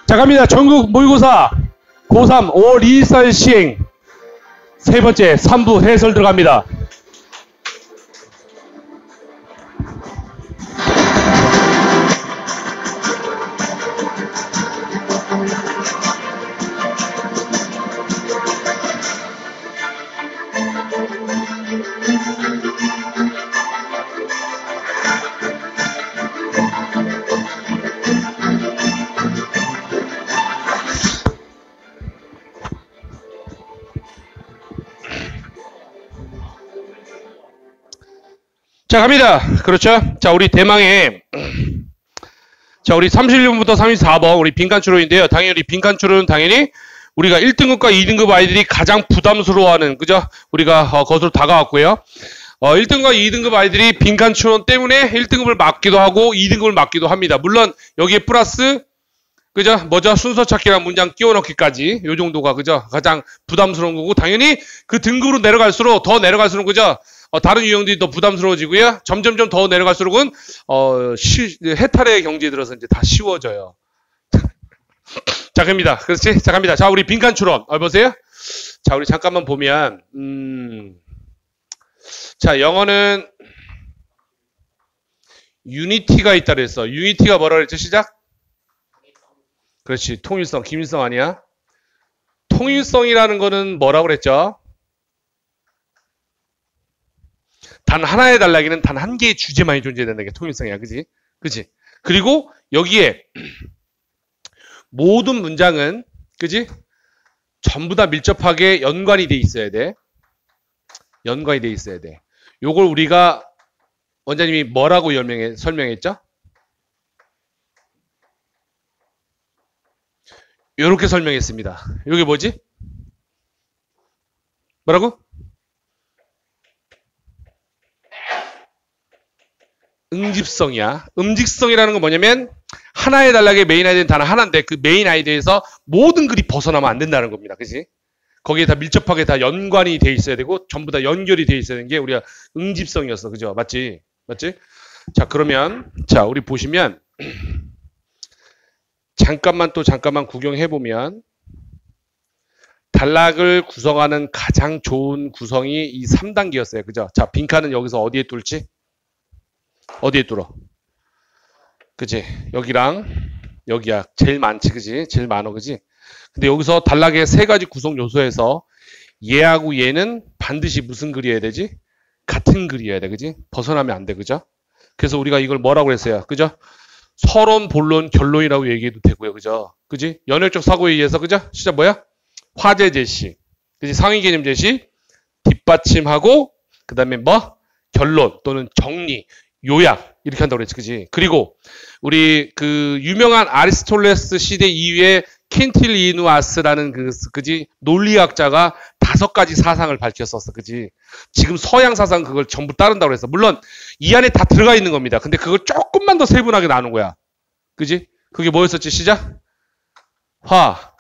자, 갑니다. 전국 모의고사 고3 5월 24일 시행 세 번째 3부 해설 들어갑니다. 자, 갑니다. 그렇죠. 자, 우리 대망의 자, 우리 31번부터 34번 우리 빈칸추론인데요. 당연히 빈칸추론은 당연히 우리가 1등급과 2등급 아이들이 가장 부담스러워하는, 그죠? 우리가 것으로 다가왔고요. 1등과 2등급 아이들이 빈칸추론 때문에 1등급을 맞기도 하고 2등급을 맞기도 합니다. 물론 여기에 플러스, 그죠? 뭐죠? 순서 찾기랑 문장 끼워 넣기까지 요 정도가, 그죠? 가장 부담스러운 거고, 당연히 그 등급으로 내려갈수록 더 내려갈수록, 그죠? 다른 유형들이 더 부담스러워지고요. 점점점 더 내려갈수록은 해탈의 경지에 들어서 이제 다 쉬워져요. 자, 갑니다. 그렇지? 자, 갑니다. 자, 우리 빈칸 추론. 보세요. 자, 우리 잠깐만 보면 자, 영어는 유니티가 있다 그랬어. 유니티가 뭐라 그랬죠? 시작? 그렇지. 통일성. 김일성 아니야? 통일성이라는 거는 뭐라고 그랬죠? 단 하나의 단락에는 단 한 개의 주제만이 존재된다는 게 통일성이야. 그지? 그지? 그리고 여기에 모든 문장은, 그지? 전부 다 밀접하게 연관이 돼 있어야 돼. 연관이 돼 있어야 돼. 요걸 우리가 원장님이 뭐라고 설명했죠? 요렇게 설명했습니다. 요게 뭐지? 뭐라고? 응집성이야. 음직성이라는 건 뭐냐면 하나의 단락의 메인 아이디는 단 하나인데 그 메인 아이디에서 모든 글이 벗어나면 안 된다는 겁니다. 그치? 거기에 다 밀접하게 다 연관이 돼 있어야 되고 전부 다 연결이 돼 있어야 되는 게 우리가 응집성이었어. 그죠? 맞지? 맞지? 자, 그러면 자, 우리 보시면 잠깐만 구경해 보면 단락을 구성하는 가장 좋은 구성이 이 3단계였어요. 그죠? 자, 빈칸은 여기서 어디에 뚫지? 어디에 뚫어? 그지? 여기랑 여기야. 제일 많지, 그지? 제일 많어, 그지? 근데 여기서 단락의 세 가지 구성 요소에서 얘하고 얘는 반드시 무슨 글이어야 되지? 같은 글이어야 돼, 그지? 벗어나면 안 돼, 그죠? 그래서 우리가 이걸 뭐라고 했어요? 그죠? 서론, 본론, 결론이라고 얘기해도 되고요, 그죠? 그지? 연역적 사고에 의해서, 그죠? 시작 뭐야? 화제 제시, 그지? 상위 개념 제시, 뒷받침하고, 그 다음에 뭐? 결론 또는 정리, 요약 이렇게 한다고 그랬지, 그지? 그리고 우리 그 유명한 아리스토텔레스 시대 이후에 킨틸리누아스라는 그지? 논리학자가 5가지 사상을 밝혔었어, 그지? 지금 서양 사상 그걸 전부 따른다고 그랬어. 물론 이 안에 다 들어가 있는 겁니다. 근데 그걸 조금만 더 세분하게 나눈 거야, 그지? 그게 뭐였었지? 시작. 화,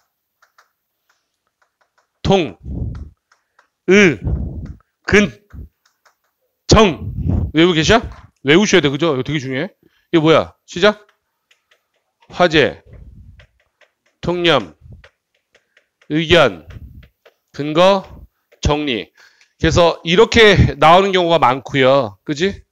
통, 을, 근, 정. 외우고 계셔? 외우셔야 돼, 그죠? 이거 되게 중요해. 이게 뭐야? 시작. 화제, 통념, 의견, 근거, 정리. 그래서 이렇게 나오는 경우가 많고요. 그지?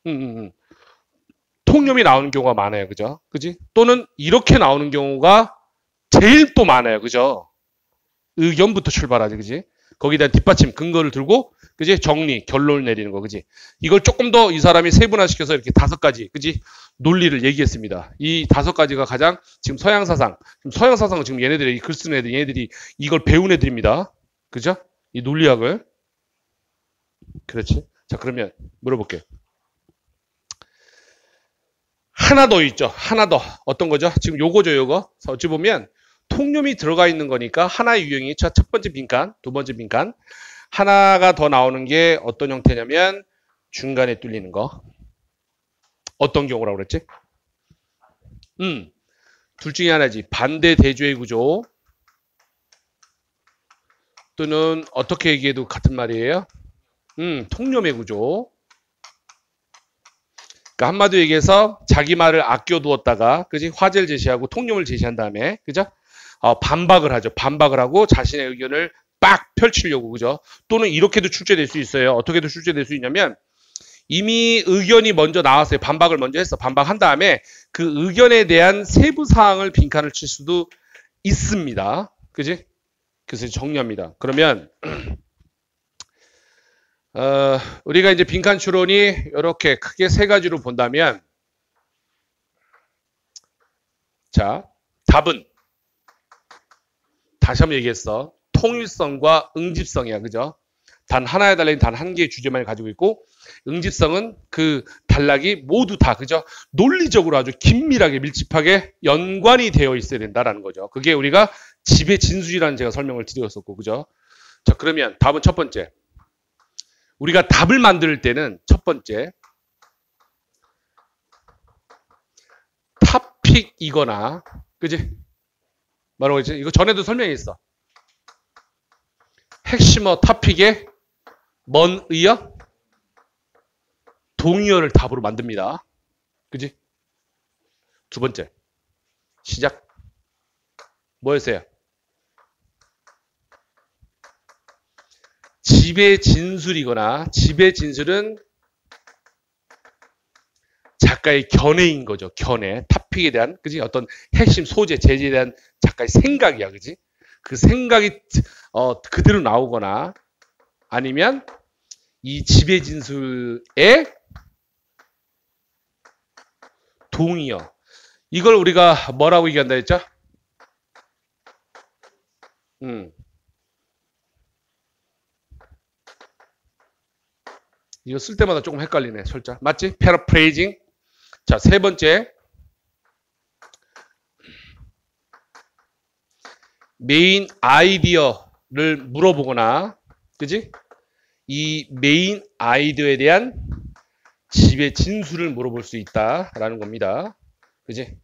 통념이 나오는 경우가 많아요. 그죠? 그지? 또는 이렇게 나오는 경우가 제일 또 많아요. 그죠? 의견부터 출발하지. 그지? 거기에 대한 뒷받침, 근거를 들고, 그지? 정리, 결론을 내리는 거, 그지? 이걸 조금 더 이 사람이 세분화시켜서 이렇게 5가지, 그지? 논리를 얘기했습니다. 이 5가지가 가장 지금 서양 사상은 지금 얘네들이 글 쓰는 애들, 얘네들이 이걸 배운 애들입니다. 그죠? 이 논리학을. 그렇지? 자, 그러면 물어볼게요. 하나 더 있죠. 하나 더. 어떤 거죠? 지금 요거죠, 요거. 어찌 보면 통념이 들어가 있는 거니까 하나의 유형이 첫 번째 빈칸, 두 번째 빈칸. 하나가 더 나오는 게 어떤 형태냐면 중간에 뚫리는 거. 어떤 경우라고 그랬지? 둘 중에 하나지. 반대 대조의 구조 또는 어떻게 얘기해도 같은 말이에요. 통념의 구조. 그러니까 한마디로 얘기해서 자기 말을 아껴두었다가, 그지? 화제를 제시하고 통념을 제시한 다음에, 그죠? 반박을 하죠. 반박을 하고 자신의 의견을 빡 펼치려고, 그죠? 또는 이렇게도 출제될 수 있어요. 어떻게도 출제될 수 있냐면, 이미 의견이 먼저 나왔어요. 반박을 먼저 했어. 반박한 다음에 그 의견에 대한 세부 사항을 빈칸을 칠 수도 있습니다. 그지? 그래서 정리합니다. 그러면 우리가 이제 빈칸 추론이 이렇게 크게 세 가지로 본다면, 자, 답은 다시 한번 얘기했어. 통일성과 응집성이야. 그죠? 단 하나에 달린 단 한 개의 주제만을 가지고 있고, 응집성은 그 단락이 모두 다, 그죠? 논리적으로 아주 긴밀하게 밀집하게 연관이 되어 있어야 된다라는 거죠. 그게 우리가 지배 진술이라는 제가 설명을 드렸었고, 그죠? 자, 그러면 답은 첫 번째. 우리가 답을 만들 때는 첫 번째, 탑픽이거나, 그지? 뭐라고 했지? 이거 전에도 설명했어. 핵심어 탑픽에 뭔 의어? 동의어를 답으로 만듭니다. 그지? 두 번째. 시작. 뭐였어요? 지배 진술이거나, 지배 진술은 작가의 견해인 거죠. 견해. 탑픽에 대한, 그지? 어떤 핵심 소재, 재질에 대한 작가의 생각이야. 그지? 그 생각이 그대로 나오거나, 아니면 이 지배 진술의 동의어. 이걸 우리가 뭐라고 얘기한다 했죠? 이거 쓸 때마다 조금 헷갈리네. 설자. 맞지? paraphrasing. 자, 세 번째. 메인 아이디어를 물어보거나, 그지? 이 메인 아이디어에 대한 지배 진술을 물어볼 수 있다라는 겁니다. 그지?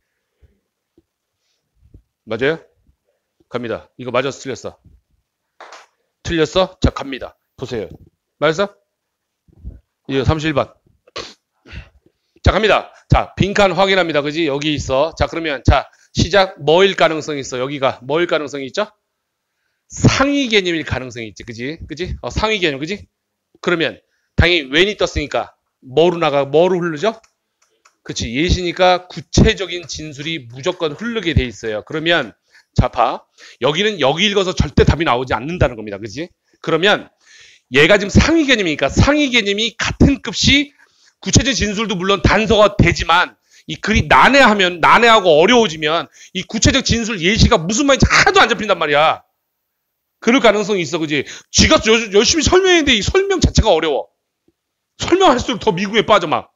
맞아요? 갑니다. 이거 맞았어? 틀렸어? 틀렸어? 자, 갑니다. 보세요. 맞았어? 이거 31번. 자, 갑니다. 자, 빈칸 확인합니다. 그지? 여기 있어. 자, 그러면, 자, 시작. 뭐일 가능성이 있어? 여기가 뭐일 가능성이 있죠? 상위 개념일 가능성이 있지. 그지? 그지? 상위 개념. 그지? 그러면, 당연히 when이 떴으니까, 뭐로 흐르죠? 그치. 예시니까 구체적인 진술이 무조건 흐르게 돼 있어요. 그러면, 자, 봐. 여기는 여기 읽어서 절대 답이 나오지 않는다는 겁니다. 그지? 그러면, 얘가 지금 상위 개념이니까 상위 개념이 같은 급시 구체적 진술도 물론 단서가 되지만 이 글이 난해하고 어려워지면 이 구체적 진술 예시가 무슨 말인지 하나도 안 잡힌단 말이야. 그럴 가능성이 있어. 그지? 쥐가 열심히 설명했는데 이 설명 자체가 어려워. 설명할수록 더 미궁에 빠져 막.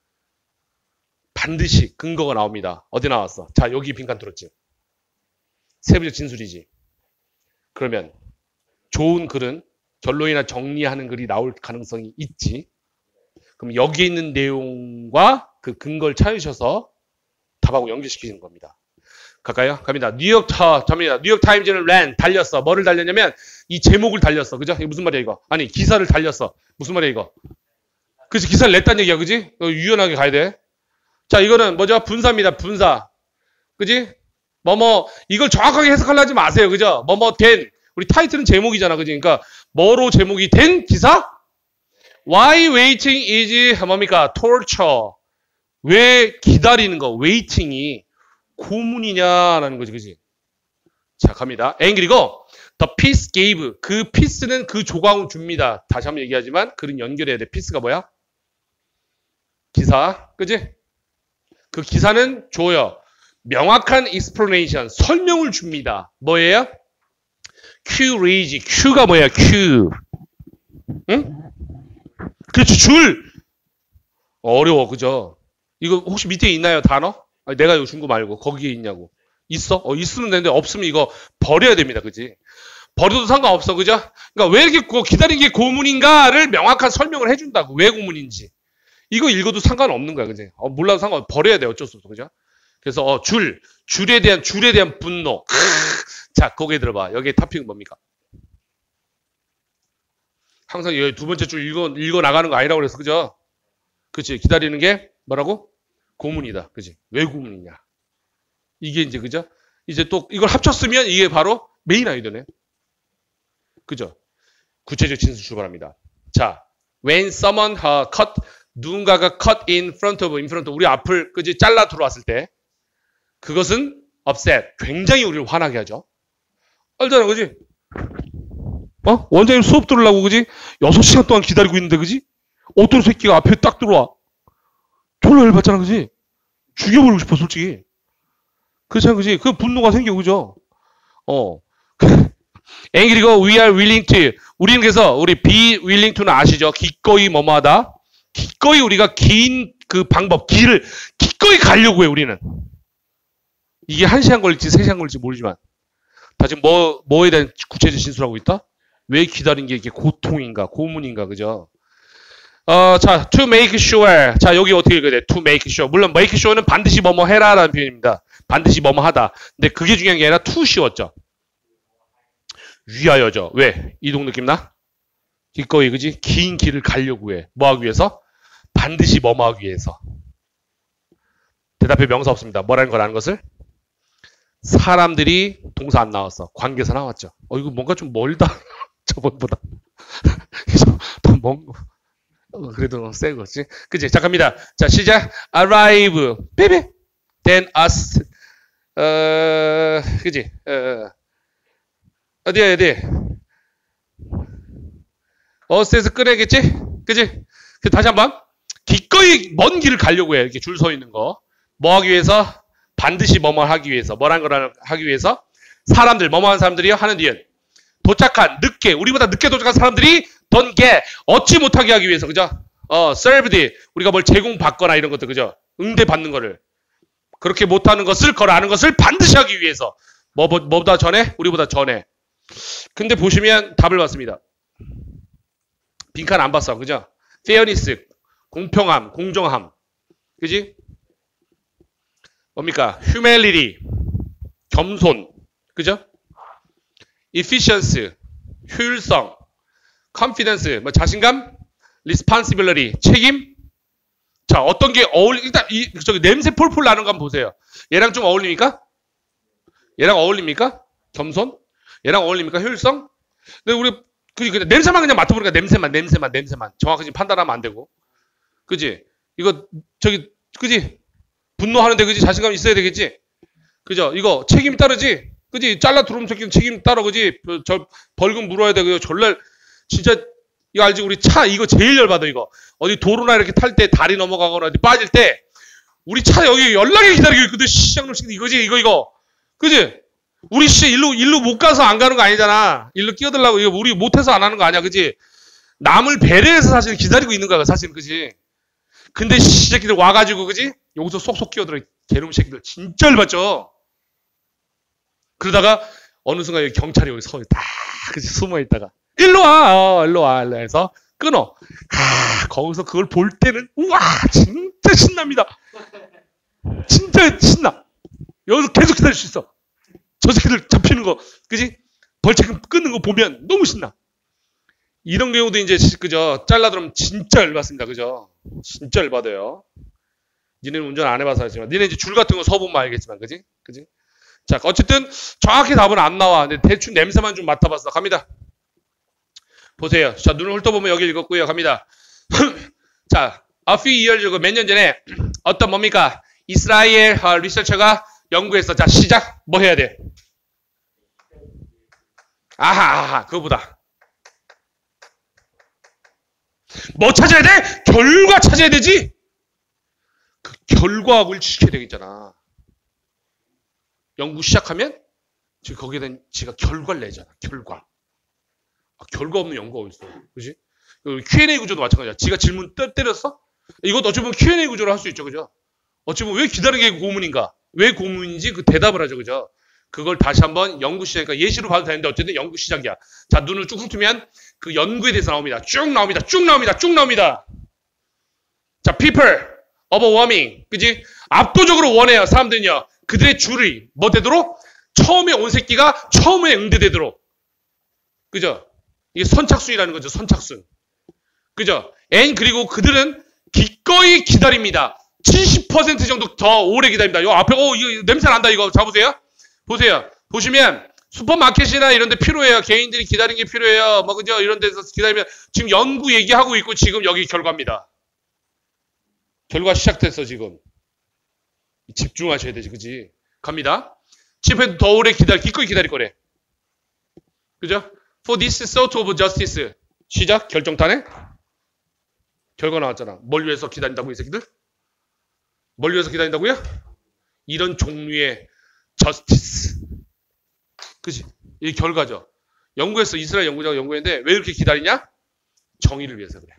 반드시 근거가 나옵니다. 어디 나왔어? 자, 여기 빈칸 들었지? 세부적 진술이지. 그러면 좋은 글은 결론이나 정리하는 글이 나올 가능성이 있지. 그럼 여기에 있는 내용과 그 근거를 찾으셔서 답하고 연결시키는 겁니다. 갈까요? 갑니다. 뉴욕 타임즈는 달렸어. 뭐를 달렸냐면 이 제목을 달렸어. 그죠? 이게 무슨 말이야 이거? 아니 기사를 달렸어. 무슨 말이야 이거? 그래서 기사를 냈다는 얘기야. 그지? 유연하게 가야 돼. 자, 이거는 뭐죠? 분사입니다. 분사. 그지? 이걸 정확하게 해석하려 하지 마세요. 그죠? 된. 우리 타이틀은 제목이잖아. 그지? 그러니까 뭐로 제목이 된 기사? Why waiting is 뭡니까? torture. 왜 기다리는 거? waiting이 고문이냐라는 거지. 그지? 자, 갑니다. 그리고 the piece gave. 그 piece는 그 조각을 줍니다. 다시 한번 얘기하지만 글은 연결해야 돼. piece가 뭐야? 기사. 그지? 그 기사는 줘요. 명확한 explanation. 설명을 줍니다. 뭐예요? Q raise. Q가 뭐야? Q. 응? 그렇지. 줄. 어려워. 그죠? 이거 혹시 밑에 있나요? 단어? 아니, 내가 이거 준 거 말고 거기에 있냐고. 있어? 있으면 되는데 없으면 이거 버려야 됩니다. 그지? 버려도 상관없어. 그죠? 그러니까 왜 이렇게 기다린 게 고문인가를 명확한 설명을 해준다고. 왜 고문인지. 이거 읽어도 상관없는 거야. 그지? 몰라도 상관없어. 버려야 돼. 어쩔 수 없어. 그죠? 그래서 줄에 대한 분노. 자, 거기에 들어봐. 여기에 탑픽은 뭡니까? 항상 여기 두 번째 줄 읽어 나가는 거 아니라고 그랬어. 그죠? 그치? 기다리는 게 뭐라고? 고문이다. 그지? 왜 고문이냐? 이게 이제 그죠? 이제 또 이걸 합쳤으면 이게 바로 메인 아이디어네. 그죠? 구체적 진술 출발합니다. 자, when someone cut 누군가가 cut in front of 우리 앞을 그지 잘라 들어왔을 때 그것은 upset 굉장히 우리를 화나게 하죠. 알잖아, 그지? 원장님 수업 들으려고 그지? 6시간 동안 기다리고 있는데 그지? 어떤 새끼가 앞에 딱 들어와. 졸라 열받잖아, 그지? 죽여버리고 싶어, 솔직히. 그렇잖아, 그지? 그 분노가 생겨, 그죠? angry고 we are willing to. 우리는 그래서 우리 be willing to는 아시죠? 기꺼이 뭐뭐하다. 기꺼이 우리가 긴 그 방법, 길을 기꺼이 가려고 해, 우리는. 이게 1시간 걸릴지 3시간 걸릴지 모르지만. 다 지금 뭐에 대한 구체적 진술하고 있다? 왜 기다린 게 이게 고통인가, 고문인가, 그죠? 자, to make sure. 자, 여기 어떻게 읽어야 돼? to make sure. 물론 make sure는 반드시 뭐뭐 해라라는 표현입니다. 반드시 뭐뭐 하다. 근데 그게 중요한 게 아니라 to 씌웠죠. 위하여죠. 왜? 이동 느낌 나? 기꺼이, 그지? 긴 길을 가려고 해. 뭐 하기 위해서? 반드시 뭐뭐 하기 위해서. 대답에 명사 없습니다. 뭐라는 걸 아는 것을? 사람들이 동사 안 나왔어. 관계사 나왔죠. 이거 뭔가 좀 멀다. 저번보다. 그래서 그래도 세 거지. 그치? 자, 갑니다. 자, 시작. arrive. baby. then us. 그치? 어디? us에서 꺼내겠지? 그치? 다시 한 번. 기꺼이 먼 길을 가려고 해. 이렇게 줄 서 있는 거. 뭐 하기 위해서? 반드시 뭐뭐 하기 위해서. 뭐라는 걸 하기 위해서? 사람들, 뭐뭐 하는 사람들이요? 하는 뒤에. 도착한, 늦게, 우리보다 늦게 도착한 사람들이 don't get, 얻지 못하게 하기 위해서, 그죠? served, 우리가 뭘 제공받거나 이런 것들, 그죠? 응대받는 거를. 그렇게 못하는 것을, 그걸 아는 것을 반드시 하기 위해서. 뭐보다 전에? 우리보다 전에. 근데 보시면 답을 봤습니다. 빈칸 안 봤어, 그죠? fairness, 공평함, 공정함. 그지? 뭡니까? humility, 겸손. 그죠? efficiency, 효율성, confidence, 자신감, responsibility, 책임. 자, 어떤 게 일단 저기 냄새 폴폴 나는 거 한번 보세요. 얘랑 좀 어울립니까? 얘랑 어울립니까? 겸손? 얘랑 어울립니까? 효율성? 근데 우리 그냥 냄새만 그냥 맡아보니까 냄새만 정확하게 판단하면 안 되고. 그지? 이거 그지? 분노하는데 그지? 자신감 있어야 되겠지? 그죠? 이거 책임이 따르지? 그지? 잘라 들어오면 새끼는 책임 따라, 그지? 저 벌금 물어야 되고요. 전날 진짜 이거 알지? 우리 차 이거 제일 열받아, 이거. 어디 도로나 이렇게 탈 때 다리 넘어가거나 어디 빠질 때 우리 차 여기 연락에 기다리고 있거든. 시장놈식 이거지? 이거. 그지? 우리 일로 못 가서 안 가는 거 아니잖아. 일로 끼어들라고 이거 우리 못해서 안 하는 거 아니야, 그지? 남을 배려해서 사실 기다리고 있는 거야, 사실, 그지? 근데 새끼들 와가지고, 그지? 여기서 쏙쏙 끼어들어. 개놈 새끼들 진짜 열받죠. 그러다가 어느 순간 여기 경찰이 여기 딱 그지 숨어 있다가 일로 와 해서 끊어. 거기서 그걸 볼 때는 우와 진짜 신납니다. 진짜 신나. 여기서 계속 기다릴 수 있어. 저 새끼들 잡히는 거, 그지? 벌칙금 끊는 거 보면 너무 신나. 이런 경우도 이제 그죠? 잘라들으면 진짜 열받습니다, 그죠? 진짜 열받아요. 니네는 운전 안 해봐서 알지만, 니네 이제 줄 같은 거 서보면 알겠지만, 그지? 자, 어쨌든 정확히 답은 안 나와. 근데 대충 냄새만 좀 맡아봤어. 갑니다. 보세요. 자, 눈을 훑어보면 여기 읽었고요. 갑니다. 자, a few years ago, 몇 년 전에 어떤 뭡니까? 이스라엘 리서처가 연구했어. 자, 시작. 뭐 해야 돼? 아하, 그거보다. 뭐 찾아야 돼? 결과 찾아야 되지? 그 결과학을 지켜야 되겠잖아. 연구 시작하면 지금 거기에 대한 지가 결과를 내잖아. 결과. 결과 없는 연구가 어딨어. 그지? Q&A 구조도 마찬가지야. 지가 질문 때렸어? 이것도 어찌 보면 Q&A 구조로 할 수 있죠. 그죠? 어찌 보면 왜 기다리는 게 고문인가? 왜 고문인지 그 대답을 하죠. 그죠? 그걸 다시 한번 연구 시작이니까 예시로 봐도 되는데 어쨌든 연구 시작이야. 자, 눈을 쭉 훑으면 그 연구에 대해서 나옵니다. 쭉 나옵니다. 자, people overwhelming. 그지? 압도적으로 원해요. 사람들은요. 그들의 줄이 뭐 되도록? 처음에 온 새끼가 처음에 응대되도록. 그죠? 이게 선착순이라는 거죠. 선착순. 그죠? and 그리고 그들은 기꺼이 기다립니다. 70% 정도 더 오래 기다립니다. 요 앞에, 이거 냄새 난다, 이거. 자, 보세요. 보시면, 슈퍼마켓이나 이런 데 필요해요. 개인들이 기다리는 게 필요해요. 뭐, 그죠? 이런 데서 기다리면, 지금 연구 얘기하고 있고, 지금 여기 결과입니다. 결과 시작됐어, 지금. 집중하셔야 되지, 그지? 갑니다. 70% 더 오래 기꺼이 기다릴 거래. 그죠? For this sort of justice. 시작, 결정타네? 결과 나왔잖아. 뭘 위해서 기다린다고, 이 새끼들? 뭘 위해서 기다린다고요? 이런 종류의 justice. 그치? 이 결과죠. 연구했어. 이스라엘 연구자가 연구했는데 왜 이렇게 기다리냐? 정의를 위해서 그래.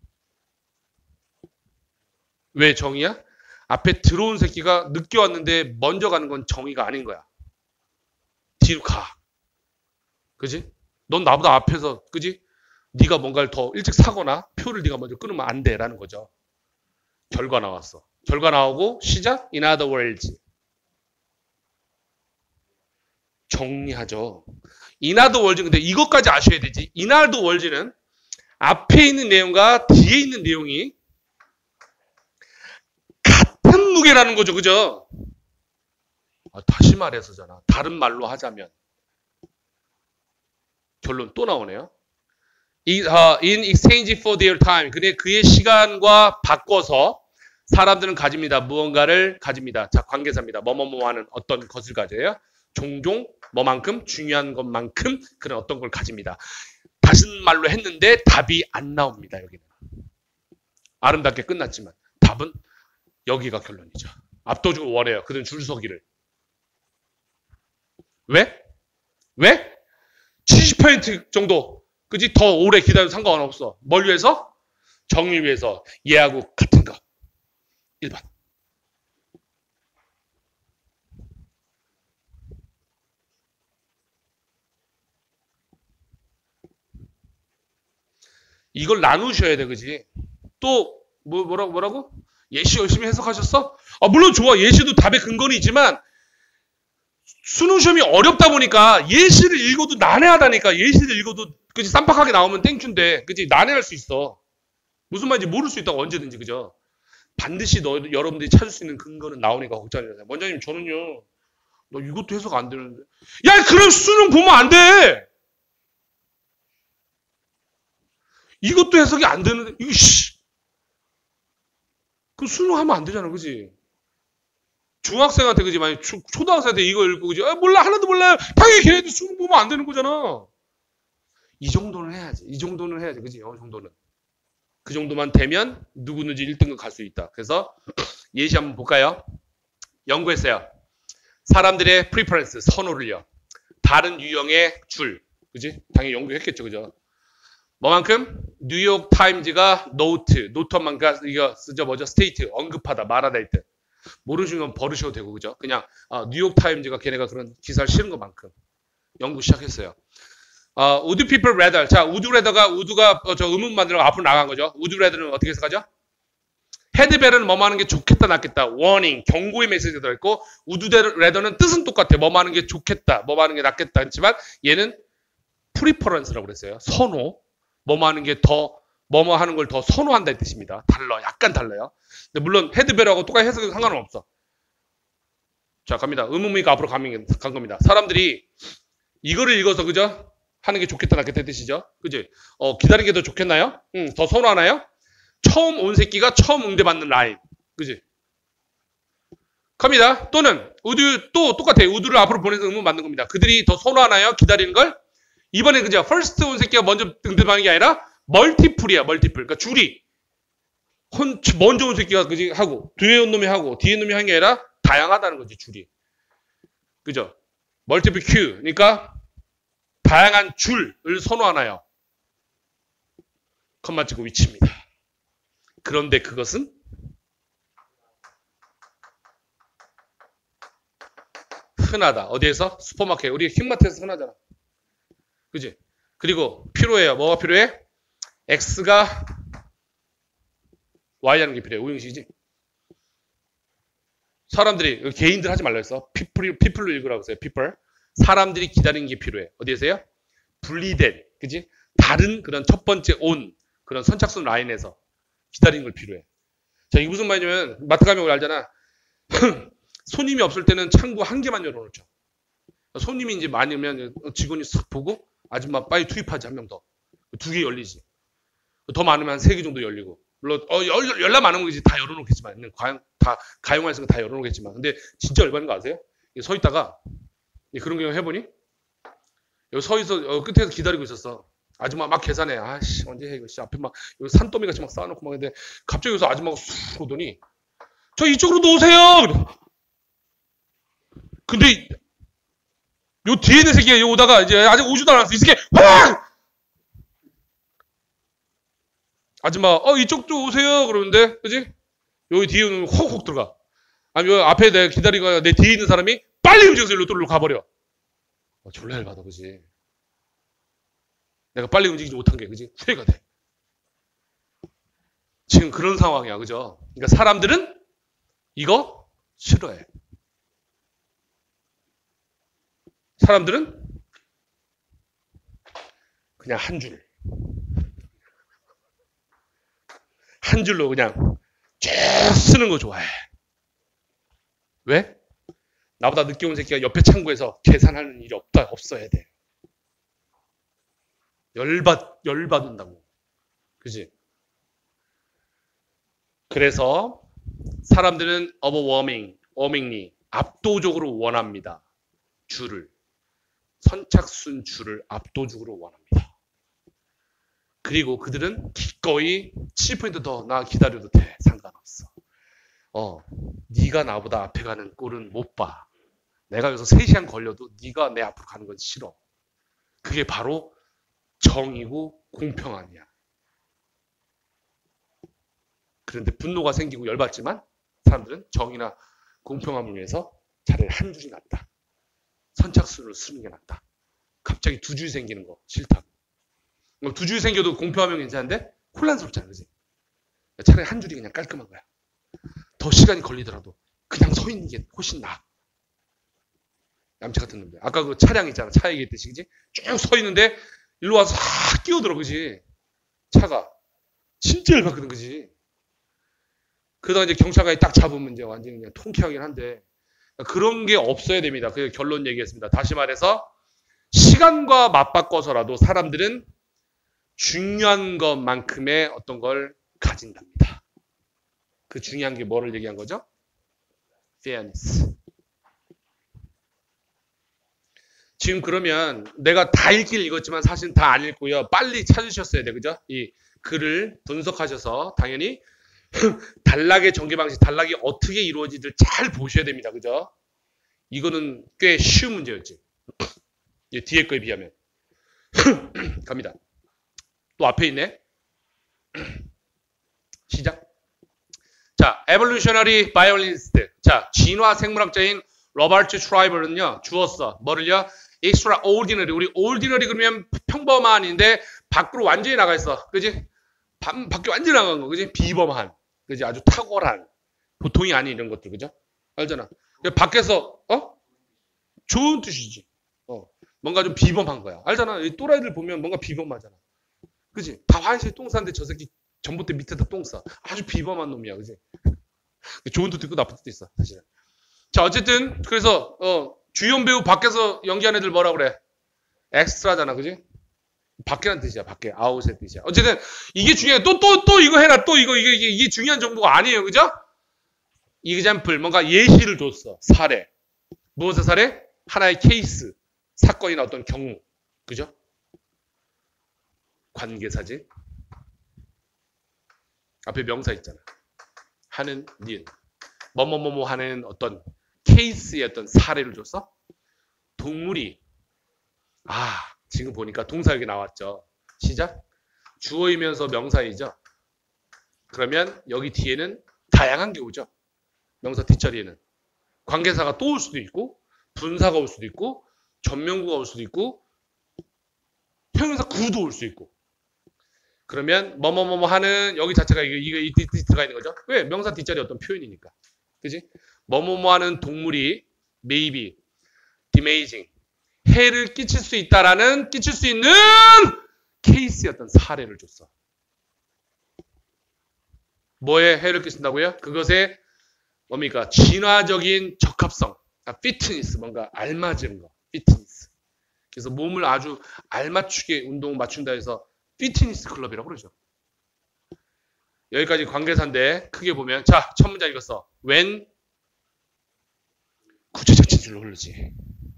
왜 정의야? 앞에 들어온 새끼가 늦게 왔는데 먼저 가는 건 정의가 아닌 거야. 뒤로 가. 그지? 넌 나보다 앞에서, 그지? 네가 뭔가를 더 일찍 사거나 표를 네가 먼저 끊으면 안 돼. 라는 거죠. 결과 나왔어. 결과 나오고 시작. In other words. 정리하죠. In other words. 근데 이것까지 아셔야 되지. In other words는 앞에 있는 내용과 뒤에 있는 내용이 같은 무게라는 거죠. 그죠? 다시 말해서잖아. 다른 말로 하자면. 결론 또 나오네요. In exchange for their time. 그의 시간과 바꿔서 사람들은 가집니다. 무언가를 가집니다. 자, 관계사입니다. 뭐뭐뭐하는 어떤 것을 가져요. 종종 뭐만큼 중요한 것만큼 그런 어떤 걸 가집니다. 다른 말로 했는데 답이 안 나옵니다. 여기는. 아름답게 끝났지만 답은 여기가 결론이죠. 압도적으로 원해요. 그들은 줄 서기를. 왜? 70% 정도. 그지? 더 오래 기다려도 상관없어. 뭘 위해서? 정의를 위해서. 얘하고 같은 거. 1번. 이걸 나누셔야 돼, 그지? 또, 뭐라고? 예시 열심히 해석하셨어? 물론 좋아. 예시도 답의 근거는 있지만, 수능 시험이 어렵다 보니까 예시를 읽어도 난해하다니까. 예시를 읽어도, 그지? 쌈박하게 나오면 땡큐인데, 그지? 난해할 수 있어. 무슨 말인지 모를 수 있다고 언제든지, 그죠? 반드시 여러분들이 찾을 수 있는 근거는 나오니까 걱정하지 마세요. 원장님, 저는요, 너 이것도 해석 안 되는데. 야, 그럼 수능 보면 안 돼! 이것도 해석이 안 되는데, 그 수능 하면 안 되잖아, 그지? 중학생한테, 그지? 만약 초등학생한테 이거 읽고, 그지? 몰라, 하나도 몰라요. 당연히 걔네들 수능 보면 안 되는 거잖아. 이 정도는 해야지. 그지? 어느 정도는. 그 정도만 되면 누구든지 1등급 갈 수 있다. 그래서 예시 한번 볼까요? 연구했어요. 사람들의 preference, 선호를요. 다른 유형의 줄. 그지? 당연히 연구했겠죠, 그죠? 뭐만큼? 뉴욕 타임즈가 노트만큼 이거 쓰죠, 뭐죠? 스테이트, 언급하다, 말하다 할 때. 모르시는 건 버리셔도 되고, 그죠? 그냥, 뉴욕 타임즈가 걔네가 그런 기사를 실은 것만큼. 연구 시작했어요. Would people rather. 자, would rather가 저 의문 만들어 앞으로 나간 거죠. Would rather는 어떻게 해석하죠? had better는 뭐뭐 하는 게 좋겠다, 낫겠다. warning, 경고의 메시지가 들어있고, would rather는 뜻은 똑같아. 뭐뭐 하는 게 좋겠다, 뭐뭐 하는 게 낫겠다. 했지만, 얘는 preference라고 그랬어요. 선호. 뭐뭐 하는 게 더, 뭐뭐 하는 걸 더 선호한다 이 뜻입니다. 약간 달라요. 근데 물론 had better하고 똑같이 해석은 상관은 없어. 자, 갑니다. 의문문이니까 앞으로 간 겁니다. 사람들이 이거를 읽어서, 그죠? 하는 게 좋겠다, 낫겠다 뜻이죠. 그지? 기다리는 게 더 좋겠나요? 더 선호하나요? 처음 온 새끼가 처음 응대받는 라인. 그지? 갑니다. 또는, 또 똑같아요. 우드를 앞으로 보내서 의문 만든 겁니다. 그들이 더 선호하나요? 기다리는 걸? 이번에 그죠? first 온 새끼가 먼저 응대받는 게 아니라, 멀티플이야, 멀티플. 그러니까 줄이. 먼저 온 새끼가, 그지? 하고, 뒤에 온 놈이 하고, 뒤에 놈이 하는 게 아니라, 다양하다는 거지, 줄이. 그죠? 멀티플 큐. 그러니까, 다양한 줄을 선호하나요? 컴마 찍고 위치입니다. 그런데 그것은 흔하다. 어디에서? 슈퍼마켓. 우리 킹마트에서 흔하잖아. 그지? 그리고 필요해요. 뭐가 필요해? X가 Y 하는 게 필요해. 우형식이지? 사람들이, 개인들 하지 말라 했어. people로 읽으라고 했어요. people. 사람들이 기다리는 게 필요해. 어디에서요? 분리된, 그지? 다른 그런 첫 번째 온 그런 선착순 라인에서 기다리는 걸 필요해. 자, 이게 무슨 말이냐면 마트 가면 우리 알잖아. 손님이 없을 때는 창구 한 개만 열어놓죠. 손님이 이제 많으면 직원이 싹 보고 아줌마 빨리 투입하지 한 명 더. 2개 열리지. 더 많으면 3개 정도 열리고. 물론 열라 많은 거지 다 열어놓겠지만 가용할 수 있는 거 다 열어놓겠지만 근데 진짜 열받는 거 아세요? 서 있다가 그런 경우 해보니 여기 서 있어 끝에서 기다리고 있었어. 아줌마 막 계산해. 아씨 언제 해 이거 앞에 막 여기 산더미 같이 막 쌓아놓고 막 근데 갑자기 여기서 아줌마가 쑥 오더니 저 이쪽으로 놓으세요. 근데 요 뒤에 있는 새끼가 여기 오다가 이제 아직 오지도 않았어. 이 새끼 확! 아줌마 이쪽 좀 오세요 그러는데 그지? 여기 뒤에 오면 혹 들어가. 아니 여기 앞에 내가 기다리고 내 뒤에 있는 사람이 빨리 움직여서 일로 가버려. 졸라 열받아 그지? 내가 빨리 움직이지 못한 게 그지? 후회가 돼. 지금 그런 상황이야 그죠? 그러니까 사람들은 이거 싫어해. 사람들은 그냥 한 줄로 그냥 쭉 쓰는 거 좋아해. 왜? 나보다 늦게 온 새끼가 옆에 창구에서 계산하는 일이 없어야 돼. 열받는다고. 그지? 그래서 사람들은 overwhelmingly 압도적으로 원합니다. 선착순 줄을 압도적으로 원합니다. 그리고 그들은 기꺼이 7% 더 나 기다려도 돼. 상관없어. 네가 나보다 앞에 가는 꼴은 못 봐. 내가 여기서 3시간 걸려도 네가 내 앞으로 가는 건 싫어. 그게 바로 정이고 공평함이야. 그런데 분노가 생기고 열받지만 사람들은 정의나 공평함을 위해서 차라리 한 줄이 낫다. 선착순으로 쓰는 게 낫다. 갑자기 2줄이 생기는 거 싫다고. 2줄이 생겨도 공평하면 괜찮은데 혼란스럽잖아. 그지? 차라리 한 줄이 그냥 깔끔한 거야. 더 시간이 걸리더라도 그냥 서 있는 게 훨씬 나아. 얌체 같은 놈들. 아까 그 차량 있잖아. 차 얘기했듯이 그지? 쭉 서 있는데 일로 와서 싹 끼어들어 그지? 차가 진짜 열받거든 그지? 그러다가 이제 경찰관이 딱 잡으면 이제 완전히 그냥 통쾌하긴 한데 그런 게 없어야 됩니다. 그 결론 얘기했습니다. 다시 말해서 시간과 맞바꿔서라도 사람들은 중요한 것만큼의 어떤 걸 가진답니다. 그 중요한 게 뭐를 얘기한 거죠? fairness. 지금 그러면 내가 다 읽긴 읽었지만 사실 다 안 읽고요. 빨리 찾으셨어야 돼. 그죠? 이 글을 분석하셔서 당연히 단락의 전개 방식, 단락이 어떻게 이루어지는지를 잘 보셔야 됩니다. 그죠? 이거는 꽤 쉬운 문제였지. 뒤에 거에 비하면. 갑니다. 또 앞에 있네. 시작. 자, evolutionary biologist. 자, 진화 생물학자인 로버트 트라이벌은요, 주었어. 뭐를요? extraordinary. 우리 ordinary 그러면 평범한인데 밖으로 완전히 나가 있어. 그지? 밖에 완전히 나간 거. 그지? 비범한. 그지? 아주 탁월한. 보통이 아닌 이런 것들. 그죠? 알잖아. 밖에서, 좋은 뜻이지. 뭔가 좀 비범한 거야. 알잖아. 이 또라이들 보면 뭔가 비범하잖아. 그지? 다 화장실에 똥 싸는데 저 새끼 전봇대 밑에다 똥 싸. 아주 비범한 놈이야. 그지? 좋은 뜻도 있고 나쁜 뜻도 있어. 사실은. 자, 어쨌든, 그래서, 주연 배우 밖에서 연기하는 애들 뭐라 그래? 엑스트라잖아. 그지? 밖이란 뜻이야. 밖에. 아웃의 뜻이야. 어쨌든, 이게 중요해. 또 이거 해라. 또 이게 중요한 정보가 아니에요. 그죠? example, 뭔가 예시를 줬어. 사례. 무엇의 사례? 하나의 케이스. 사건이나 어떤 경우. 그죠? 관계사지. 앞에 명사 있잖아. 하는, 니은. 뭐뭐뭐뭐 하는 어떤 케이스의 어떤 사례를 줬어? 동물이. 지금 보니까 동사 여기 나왔죠. 시작. 주어이면서 명사이죠. 그러면 여기 뒤에는 다양한 게 오죠. 명사 뒷자리에는. 관계사가 또 올 수도 있고, 분사가 올 수도 있고, 전명구가 올 수도 있고, 형용사 구도 올 수 있고. 그러면 뭐뭐뭐뭐 하는 여기 자체가 이게 들어가 있는 거죠. 왜? 명사 뒷자리 어떤 표현이니까. 그지? 뭐뭐뭐 하는 동물이 maybe, damaging, 해를 끼칠 수 있다라는 끼칠 수 있는 케이스의 어떤 사례를 줬어. 뭐에 해를 끼친다고요? 그것의 뭡니까? 진화적인 적합성. 피트니스, 뭔가 알맞은 거. 피트니스. 그래서 몸을 아주 알맞추게 운동을 맞춘다 해서 피트니스 클럽이라고 그러죠. 여기까지 관계사인데 크게 보면 자, 첫 문장 읽었어. when 구체적 진술로 흐르지.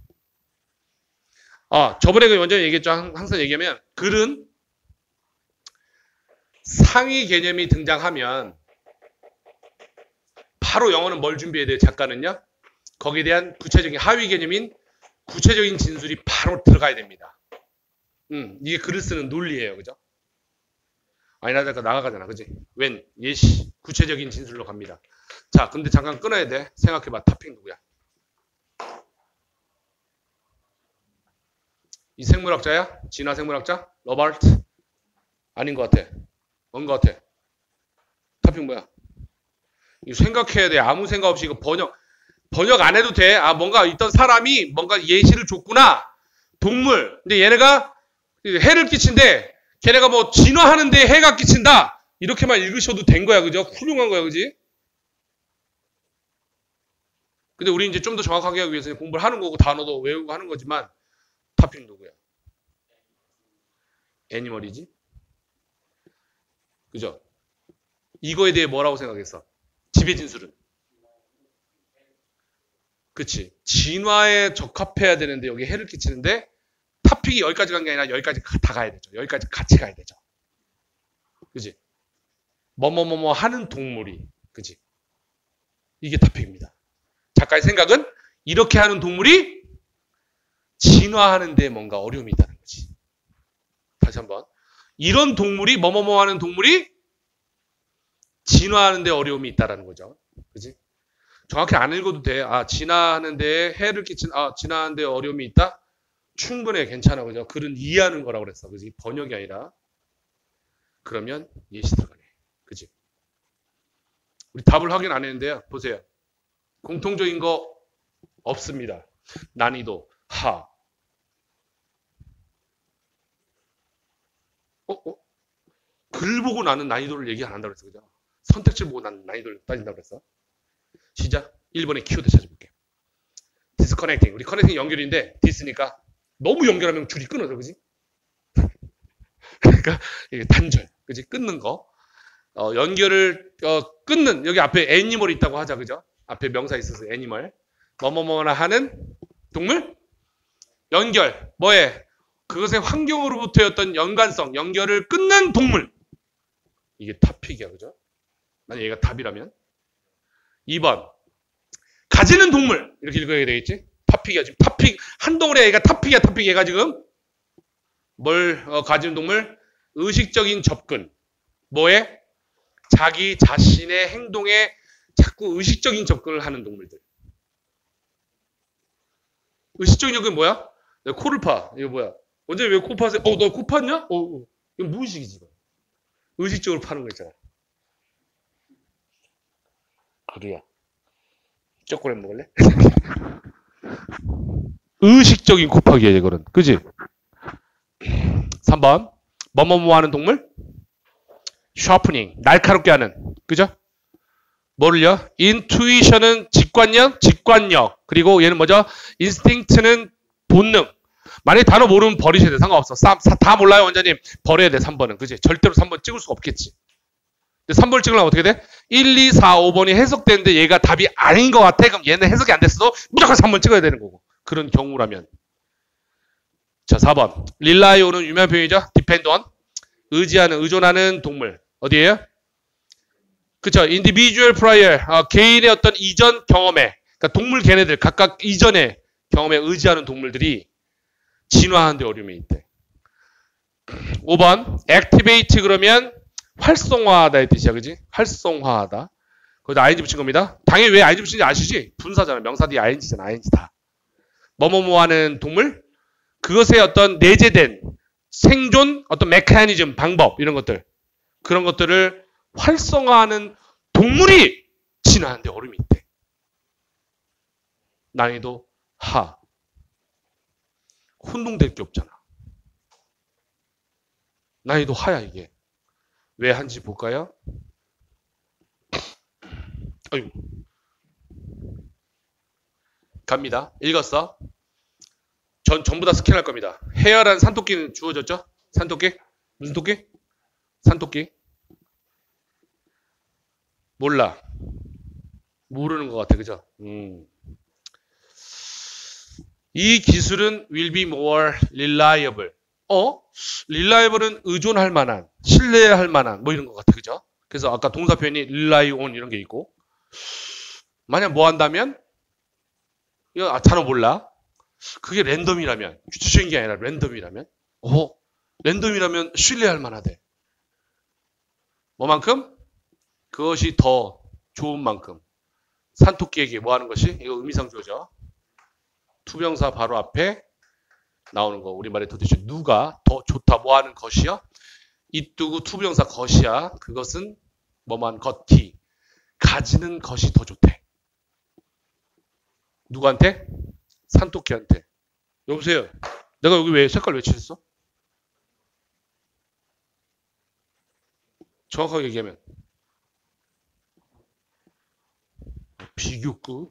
저번에 그 원장님 얘기했죠. 항상 얘기하면 글은 상위 개념이 등장하면 바로 영어는 뭘 준비해야 돼요? 작가는요. 거기에 대한 구체적인 하위 개념인 구체적인 진술이 바로 들어가야 됩니다. 이게 글을 쓰는 논리예요. 그죠? 나가잖아. 그지? when, 예시, 구체적인 진술로 갑니다. 자, 근데 잠깐 끊어야 돼. 생각해봐. 탑핑 누구야? 이 생물학자야? 진화 생물학자? 러버트? 아닌 것 같아. 뭔 것 같아? 탑핑 뭐야? 이거 생각해야 돼. 아무 생각 없이 이거 번역 안 해도 돼. 뭔가 있던 사람이 뭔가 예시를 줬구나. 동물. 근데 얘네가 해를 끼친데 걔네가 뭐 진화하는데 해가 끼친다. 이렇게만 읽으셔도 된 거야. 그죠? 훌륭한 거야. 그지? 근데 우리 이제 좀 더 정확하게 하기 위해서 공부를 하는 거고 단어도 외우고 하는 거지만 탑핑 누구야? 애니멀이지? 그죠? 이거에 대해 뭐라고 생각했어? 지배 진술은? 그치. 진화에 적합해야 되는데 여기 해를 끼치는데 탑픽이 여기까지 간 게 아니라 여기까지 다 가야 되죠. 여기까지 같이 가야 되죠. 그치. 뭐뭐뭐뭐 하는 동물이. 그치. 이게 탑픽입니다. 작가의 생각은 이렇게 하는 동물이 진화하는데 뭔가 어려움이 있다는 거지. 다시 한번. 이런 동물이 뭐뭐뭐 하는 동물이 진화하는데 어려움이 있다는 거죠. 그치. 정확히 안 읽어도 돼. 진화하는데 해를 진화하는데 어려움이 있다? 충분해. 괜찮아. 그죠? 글은 이해하는 거라고 그랬어. 그지? 번역이 아니라. 그러면 예시 들어가네. 그지? 우리 답을 확인 안 했는데요. 보세요. 공통적인 거 없습니다. 난이도 하. 글 보고 나는 난이도를 얘기 안 한다고 그랬어. 그죠? 선택지를 보고 나는 난이도를 따진다고 그랬어. 시작. 1번의 키워드 찾아볼게요. 디스커넥팅. 우리 커넥팅 연결인데 디스니까 너무 연결하면 줄이 끊어져. 그지? 그러니까 이게 단절. 그지? 끊는 거. 연결을 끊는 여기 앞에 애니멀이 있다고 하자. 그죠? 앞에 명사 있어서 애니멀. 뭐뭐뭐나 하는 동물? 연결. 뭐에? 그것의 환경으로부터의 어떤 연관성, 연결을 끊는 동물. 이게 탑픽이야. 그죠? 만약 얘가 답이라면. 2번. 가지는 동물. 이렇게 읽어야 되겠지? 탑픽이야. 지금 탑픽. 한 덩어리야. 얘가 탑픽이야. 탑픽. 얘가 지금. 뭘 가지는 동물? 의식적인 접근. 뭐에? 자기 자신의 행동에 자꾸 의식적인 접근을 하는 동물들. 의식적인 접근이 뭐야? 내가 코를 파. 이거 뭐야? 언제 왜 코 파세요? 너 코 팠냐? 이거 무의식이지. 이거. 의식적으로 파는 거 있잖아. 그래야. 초콜릿 먹을래? 의식적인 코파기야, 이거는. 그지? 3번. 뭐뭐뭐 하는 동물? 샤프닝. 날카롭게 하는. 그죠? 뭐를요? 인투이션은 직관력. 그리고 얘는 뭐죠? 인스팅트는 본능. 만약에 단어 모르면 버리셔야 돼. 상관없어. 다 몰라요, 원장님. 버려야 돼, 3번은. 그지? 절대로 3번 찍을 수가 없겠지. 근데 3번을 찍으려면 어떻게 돼? 1, 2, 4, 5번이 해석되는데 얘가 답이 아닌 것 같아. 그럼 얘는 해석이 안 됐어도 무조건 3번 찍어야 되는 거고. 그런 경우라면. 자, 4번. rely on은 유명한 표현이죠. depend on. 의존하는 동물. 어디에요? 그쵸. individual prior. 개인의 어떤 이전 경험에. 그러니까 동물 걔네들 각각 이전의 경험에 의지하는 동물들이 진화하는 데 어려움이 있대. 5번. activate 그러면 활성화하다의 뜻이야. 그지? 활성화하다. 거기다 ing 붙인 겁니다. 당연히 왜 ing 붙인지 아시지? 분사잖아. 명사 뒤에 ing잖아. ing 다. 뭐뭐뭐 하는 동물? 그것의 어떤 내재된 생존, 어떤 메커니즘, 방법 이런 것들. 그런 것들을 활성화하는 동물이 진화하는데 어려움이 있대. 난이도 하. 혼동될 게 없잖아. 난이도 하야 이게. 왜 한지 볼까요? 어휴. 갑니다. 읽었어. 전부 다 스캔할 겁니다. 헤어란 산토끼는 주어졌죠? 산토끼? 무슨 토끼? 산토끼? 몰라. 모르는 것 같아. 그죠? 이 기술은 will be more reliable. reliable은 의존할 만한, 신뢰할 만한, 뭐 이런 것 같아. 그죠? 그래서 아까 동사 표현이 rely on 이런 게 있고. 만약 뭐 한다면? 이거 단어 몰라. 그게 랜덤이라면, 규칙적인 게 아니라 랜덤이라면? 랜덤이라면 신뢰할 만하대. 뭐만큼? 그것이 더 좋은 만큼. 산토끼에게 뭐 하는 것이? 이거 의미상조죠. 투명사 바로 앞에 나오는 거. 우리말에 도대체 누가 더 좋다 뭐 하는 것이야? 이뚜구 투명사 것이야. 그것은 뭐만 것이. 가지는 것이 더 좋대. 누구한테? 산토끼한테. 여보세요. 내가 여기 왜 색깔 왜 칠했어? 정확하게 얘기하면 비교급.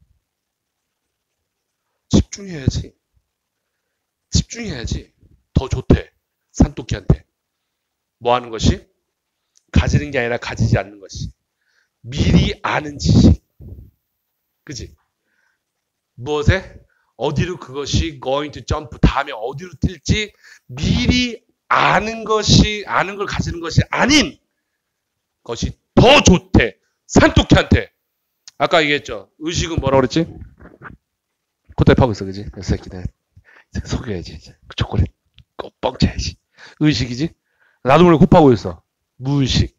집중해야지. 집중해야지. 더 좋대. 산토끼한테. 뭐 하는 것이? 가지는 게 아니라 가지지 않는 것이. 미리 아는 지식. 그지? 무엇에? 어디로 그것이 going to jump, 다음에 어디로 뛸지 미리 아는 것이, 아는 걸 가지는 것이 아닌 것이 더 좋대. 산토끼한테. 아까 얘기했죠. 의식은 뭐라고 그랬지? 코타입하고 있어, 그지? 이 새끼들. 속여야지. 초콜릿 꼭 뻥쳐야지. 의식이지? 나도 모르게 곱하고 있어. 무의식.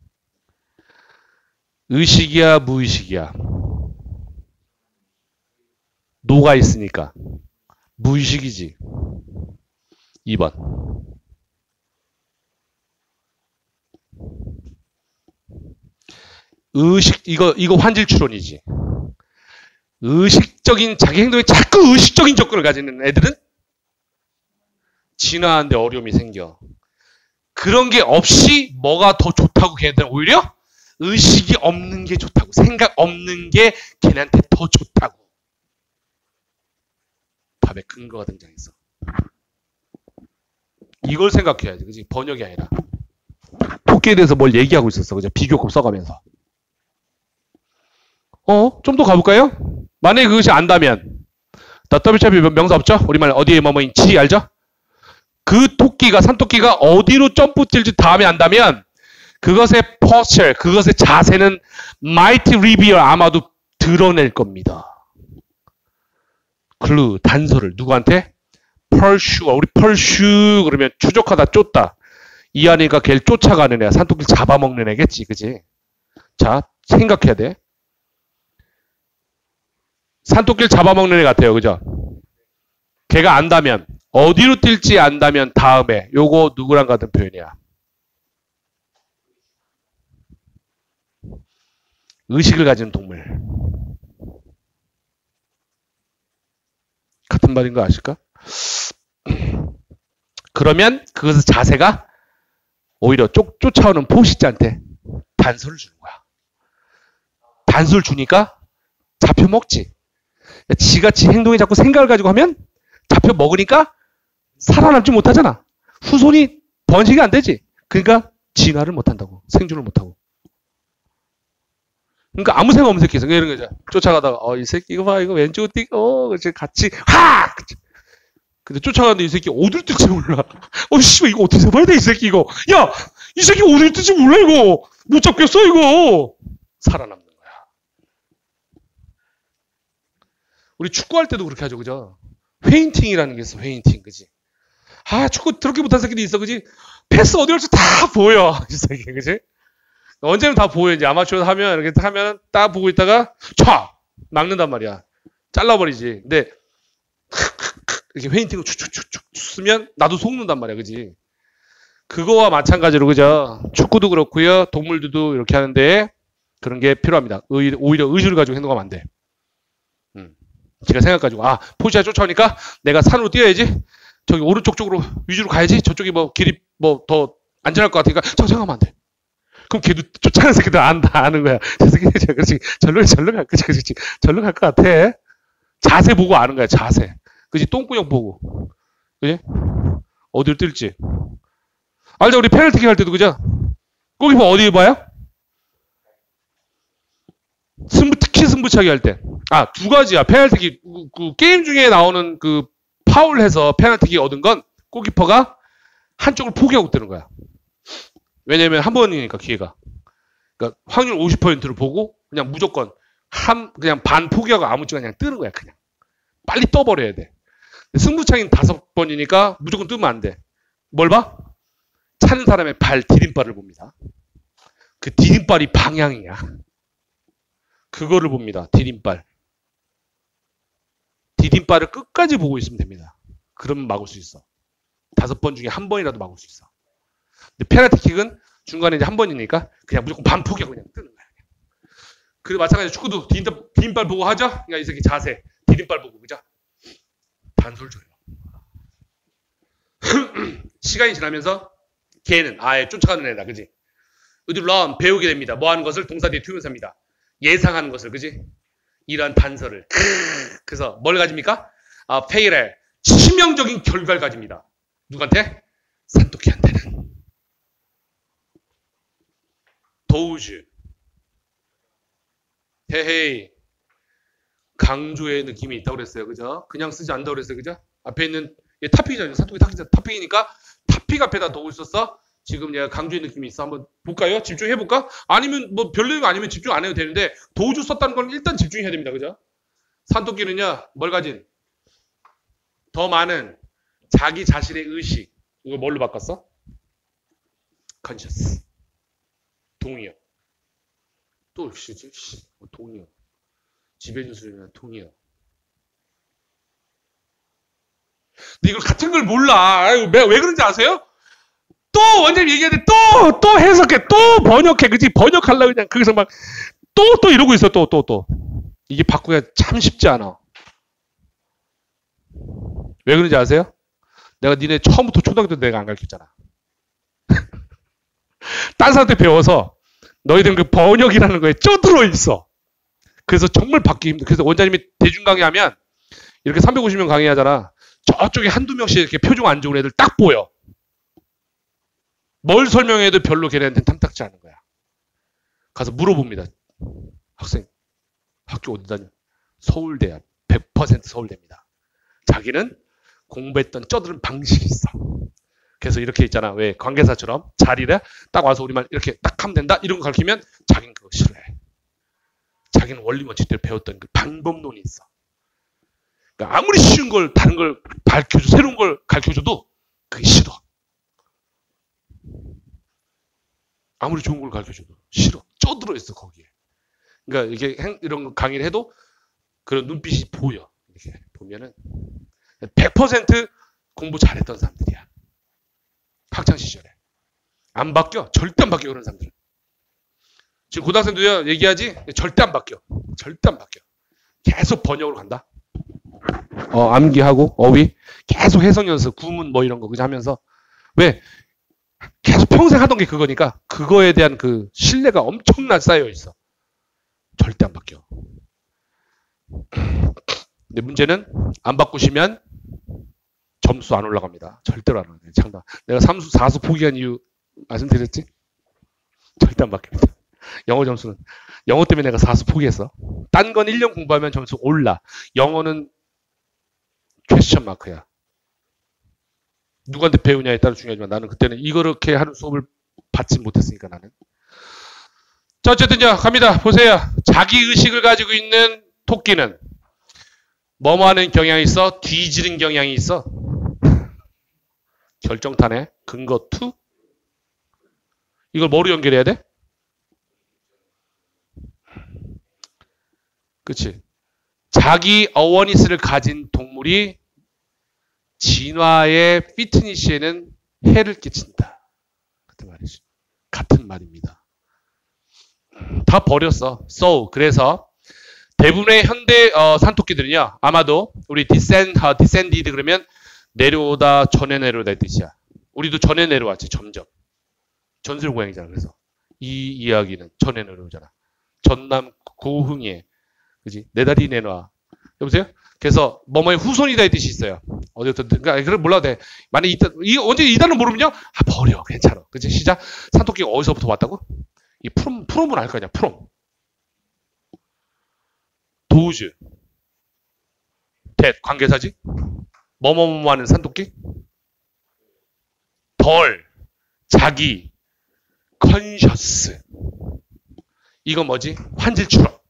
의식이야, 무의식이야. 노가 있으니까. 무의식이지. 2번. 의식, 이거 환질 추론이지. 의식적인, 자기 행동에 자꾸 의식적인 접근을 가지는 애들은 진화하는데 어려움이 생겨. 그런 게 없이 뭐가 더 좋다고 걔네들은 오히려 의식이 없는 게 좋다고. 생각 없는 게 걔네한테 더 좋다고. 답에 근거가 등장했어. 이걸 생각해야지. 그지? 번역이 아니라. 토끼에 대해서 뭘 얘기하고 있었어. 그죠? 비교급 써가면서. 좀 더 가볼까요? 만약에 그것이 안다면. WCB 명사 없죠? 우리말 어디에 뭐뭐인 지 알죠? 그 토끼가, 산토끼가 어디로 점프 뛸지 다음에 안다면 그것의 posture, 그것의 자세는 might reveal, 아마도 드러낼 겁니다. clue, 단서를 누구한테? pursue, 우리 pursue 그러면 추적하다, 쫓다. 이 안이가 걔를 쫓아가는 애야. 산토끼를 잡아먹는 애겠지, 그지? 자, 생각해야 돼. 산토끼를 잡아먹는 애 같아요, 그죠? 걔가 안다면, 어디로 뛸지 안다면 다음에 요거 누구랑 같은 표현이야? 의식을 가진 동물. 같은 말인 거 아실까? 그러면 그것의 자세가 오히려 쫓아오는 포식자한테 단서를 주는 거야. 단서를 주니까 잡혀 먹지. 지같이 행동에 자꾸 생각을 가지고 하면 잡혀 먹으니까 살아남지 못하잖아. 후손이 번식이 안 되지. 그러니까 진화를 못한다고. 생존을 못하고. 그러니까 아무 생각 없는 새끼 있어. 이런 거죠. 쫓아가다가 이 새끼 이거 봐. 이거 왼쪽으로 뛰고 그렇지 같이 하! 근데 쫓아가는데 이 새끼 어디로 뛸지 몰라. 씨발 이거 어떻게 잡아야 돼 이 새끼 이거. 야! 이 새끼 어디로 뛸지 몰라 이거. 못 잡겠어 이거. 살아남는 거야. 우리 축구할 때도 그렇게 하죠. 그죠? 페인팅이라는 게 있어. 페인팅. 그지? 축구 더럽게 못한 새끼도 있어. 그지? 패스 어디 갈지 다 보여. 이 새끼. 그지? 언제는 다 보여. 이제 아마추어 하면 이렇게 하면 딱 보고 있다가 촥! 막는단 말이야. 잘라버리지. 근데 이렇게 페인팅을 축축축축 쓰면 나도 속는단 말이야. 그지? 그거와 마찬가지로 그죠? 축구도 그렇고요. 동물들도 이렇게 하는데 그런 게 필요합니다. 오히려 의지를 가지고 행동하면 안 돼. 제가 생각가지고 포지션 쫓아오니까 내가 산으로 뛰어야지. 저기 오른쪽 쪽으로 위주로 가야지. 저쪽이 뭐 길이 뭐 더 안전할 것 같으니까 생각하면 안 돼. 그럼 걔도 쫓아가는 새끼들 아는 거야. 저 새끼, 그렇지. 절로 갈 거지. 그렇지. 절로 갈 것 같아. 자세 보고 아는 거야, 자세. 그지? 똥구녕 보고. 그지? 어디를 뛸지. 알죠? 우리 페널티킥 할 때도, 그죠? 골키퍼 어디 봐요? 특히 승부차기 할 때. 아, 두 가지야. 페널티킥. 그 게임 중에 나오는 그 파울해서 페널티킥 얻은 건 골키퍼가 한쪽을 포기하고 뜨는 거야. 왜냐면 한 번이니까 기회가. 그러니까 확률 50%를 보고 그냥 무조건 그냥 반 포기하고 아무렇지나 그냥 뜨는 거야. 그냥. 빨리 떠버려야 돼. 승부차기는 5번이니까 무조건 뜨면 안 돼. 뭘 봐? 차는 사람의 발 디딤발을 봅니다. 그 디딤발이 방향이야. 그거를 봅니다. 디딤발. 디딤발을 끝까지 보고 있으면 됩니다. 그러면 막을 수 있어. 5번 중에 한 번이라도 막을 수 있어. 근데 페널티킥은 중간에 이제 한 번이니까 그냥 무조건 반 포기하고 그냥 뜨는 거야. 그리고 마찬가지로 축구도 디딤발 보고 하죠? 그러니까 이 새끼 자세, 디딤발 보고, 그죠? 단솔 줘요. 시간이 지나면서 걔는 아예 쫓아가는 애다, 그지? 어디 run 배우게 됩니다. 뭐 하는 것을 동사 뒤에 투명사입니다. 예상하는 것을, 그지? 이러한 단서를. 그래서 뭘 가집니까? 페일에 치명적인 결과를 가집니다. 누구한테? 산토끼한테는. 도우즈. 헤헤이. 강조의 느낌이 있다고 그랬어요. 그죠? 그냥 쓰지 않다고 그랬어요. 그죠? 앞에 있는 타픽이잖아요. 산토끼 타픽이니까 타픽 앞에다 도우 썼어. 지금 얘가 강조의 느낌이 있어. 한번 볼까요? 집중해볼까? 아니면 뭐 별로 아니면 집중 안 해도 되는데 도우주 썼다는 건 일단 집중해야 됩니다. 그죠? 산토끼는요. 뭘 가진? 더 많은 자기 자신의 의식. 이걸 뭘로 바꿨어? conscious. 동의어. 또 동의어. 지배주술이나 동의어. 근데 이걸 같은 걸 몰라. 아유, 왜 그런지 아세요? 또 원장님 얘기하는데 또 해석해, 또 번역해, 그치? 번역하려고 그냥 거기서 막 또 이러고 있어, 또. 이게 바꾸기가 참 쉽지 않아. 왜 그런지 아세요? 내가 니네 처음부터 초등학교 때 내가 안 가르쳤잖아. 딴 사람한테 배워서 너희들은 그 번역이라는 거에 쪄들어 있어. 그래서 정말 받기 힘들어. 그래서 원장님이 대중 강의하면 이렇게 350명 강의하잖아. 저쪽에 한두 명씩 이렇게 표정 안 좋은 애들 딱 보여. 뭘 설명해도 별로 걔네한테는 탐탁지 않은 거야. 가서 물어봅니다. 학생, 학교 어디 다녀? 서울대야. 100% 서울대입니다. 자기는 공부했던 쪄들은 방식이 있어. 그래서 이렇게 있잖아. 왜 관계사처럼 자리를 딱 와서 우리만 이렇게 딱 하면 된다. 이런 거 가르치면 자기는 그거 싫어해. 자기는 원리 원칙대로 배웠던 그 방법론이 있어. 그러니까 아무리 쉬운 걸 다른 걸 새로운 걸 가르쳐줘도 그게 싫어. 아무리 좋은 걸 가르쳐줘도 싫어. 쪄들어 있어 거기에. 그러니까 이게 이런 강의를 해도 그런 눈빛이 보여. 이렇게 보면은 100% 공부 잘했던 사람들이야. 학창 시절에 안 바뀌어. 절대 안 바뀌어. 그런 사람들은. 지금 고등학생도요 얘기하지. 절대 안 바뀌어. 절대 안 바뀌어. 계속 번역으로 간다. 암기하고 어휘 계속 해석 연습, 구문 뭐 이런 거 그냥 하면서 왜 계속 평생 하던 게 그거니까 그거에 대한 그 신뢰가 엄청나게 쌓여 있어. 절대 안 바뀌어. 근데 문제는 안 바꾸시면 점수 안 올라갑니다. 절대로 안 올라가요. 장담. 내가 3수, 4수 포기한 이유 말씀드렸지? 절대 안 바뀝니다. 영어 점수는. 영어 때문에 내가 4수 포기했어. 딴 건 1년 공부하면 점수 올라. 영어는 퀘스천 마크야. 누구한테 배우냐에 따라 중요하지만 나는 그때는 이렇게 하는 수업을 받지 못했으니까 나는. 자, 어쨌든요. 갑니다. 보세요. 자기의식을 가지고 있는 토끼는 뭐뭐 하는 경향이 있어? 뒤지는 경향이 있어. 결정타네. 근거 2. 이걸 뭐로 연결해야 돼? 그치? 자기 어워니스를 가진 동물이 진화의 피트니시에는 해를 끼친다. 같은 말이지. 같은 말입니다. 다 버렸어. So, 그래서 대부분의 현대 산토끼들은요. 아마도 우리 descended 그러면 내려오다, 전에 내려오다 의 뜻이야. 우리도 전에 내려왔지. 점점. 전술 고양이잖아. 그래서 이 이야기는 전해 내려오잖아. 전남 고흥에 그지? 내 다리 내놔. 여보세요? 그래서 뭐뭐의 후손이다 이 뜻이 있어요. 어디부터 그러니까 그걸 몰라도 돼. 만약 언제 이 단어 모르면요, 아 버려 괜찮아. 그지? 시작. 산토끼가 어디서부터 왔다고? 이 프롬은 알 거 아니야. 프롬. 도우즈. 대 관계사지. 뭐뭐뭐 하는 산토끼. 덜. 자기. 컨셔스. 이거 뭐지? 환질추럼.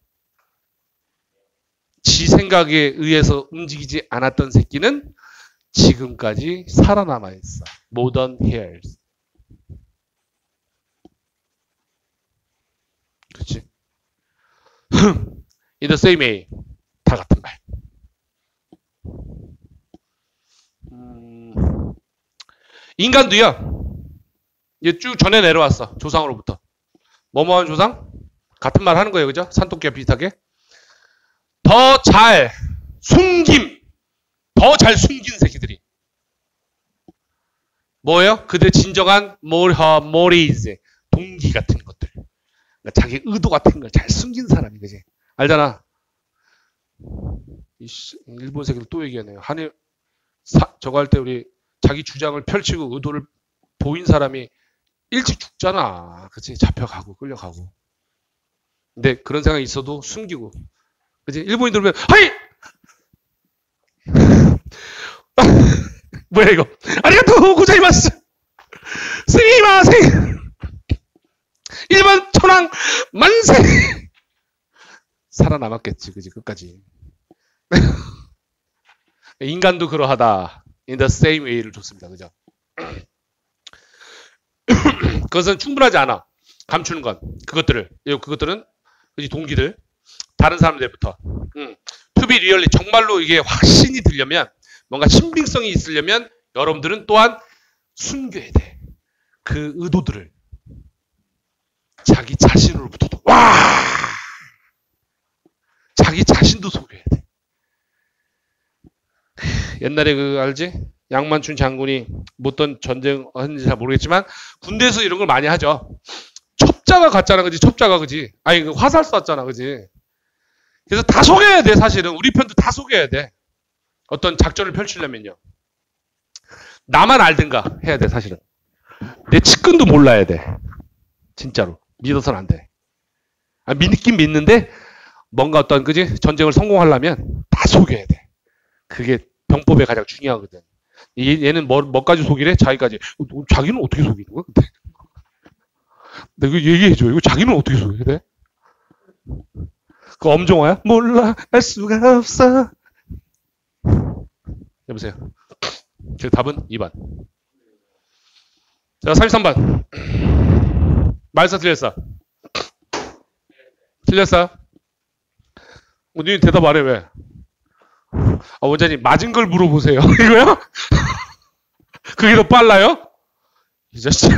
지 생각에 의해서 움직이지 않았던 새끼는 지금까지 살아남아 있어. 모던 헤어스. 그렇지? In the same way. 다 같은 말. 인간도요. 이제 쭉 전해 내려왔어. 조상으로부터. 뭐뭐한 조상? 같은 말 하는 거예요. 그죠? 산토끼와 비슷하게. 더 잘 숨김. 더 잘 숨긴 새끼들이. 뭐예요? 그들의 진정한 모리즈. 동기 같은 것들. 그러니까 자기 의도 같은 걸 잘 숨긴 사람이. 그지? 알잖아. 일본 새끼들 또 얘기하네요. 저거 할 때 우리 자기 주장을 펼치고 의도를 보인 사람이 일찍 죽잖아. 그치? 잡혀가고 끌려가고. 근데 그런 생각이 있어도 숨기고. 그치? 일본인 들으면 하이! 뭐야 이거? 아리가토 고자이마스! 스미마생! 일본 천황 만세! 살아남았겠지. 그지? 끝까지. 인간도 그러하다. In the same way를 줬습니다. 그죠? 그것은 충분하지 않아. 감추는 건. 그것들은 그지 동기들. 다른 사람들부터. To be really 정말로 이게 확신이 들려면 뭔가 신빙성이 있으려면 여러분들은 또한 숨겨야 돼. 그 의도들을. 자기 자신으로부터도. 와! 자기 자신도 속여야 돼. 옛날에 알지? 양만춘 장군이 어떤 전쟁 했는지 잘 모르겠지만 군대에서 이런 걸 많이 하죠. 첩자가 갔잖아, 그지? 첩자가, 그지? 아니, 화살 쐈잖아, 그지? 그래서 다 속여야 돼, 사실은. 우리 편도 다 속여야 돼. 어떤 작전을 펼치려면요. 나만 알든가 해야 돼, 사실은. 내 측근도 몰라야 돼. 진짜로. 믿어서는 안 돼. 믿긴 믿는데 뭔가 어떤, 그지? 전쟁을 성공하려면 다 속여야 돼. 그게 병법에 가장 중요하거든. 얘는 뭐까지 속이래? 자기까지. 자기는 어떻게 속이는 거야? 근데 내가 얘기해줘. 이거 자기는 어떻게 속이래? 돼? 그 엄정화야? 몰라, 알 수가 없어. 여보세요. 그 답은 2번. 자, 33번. 말사 틀렸어. 틀렸어. 니 대답 안 해, 왜? 원장님, 맞은 걸 물어보세요. 이거요? 그게 더 빨라요? 이 자식.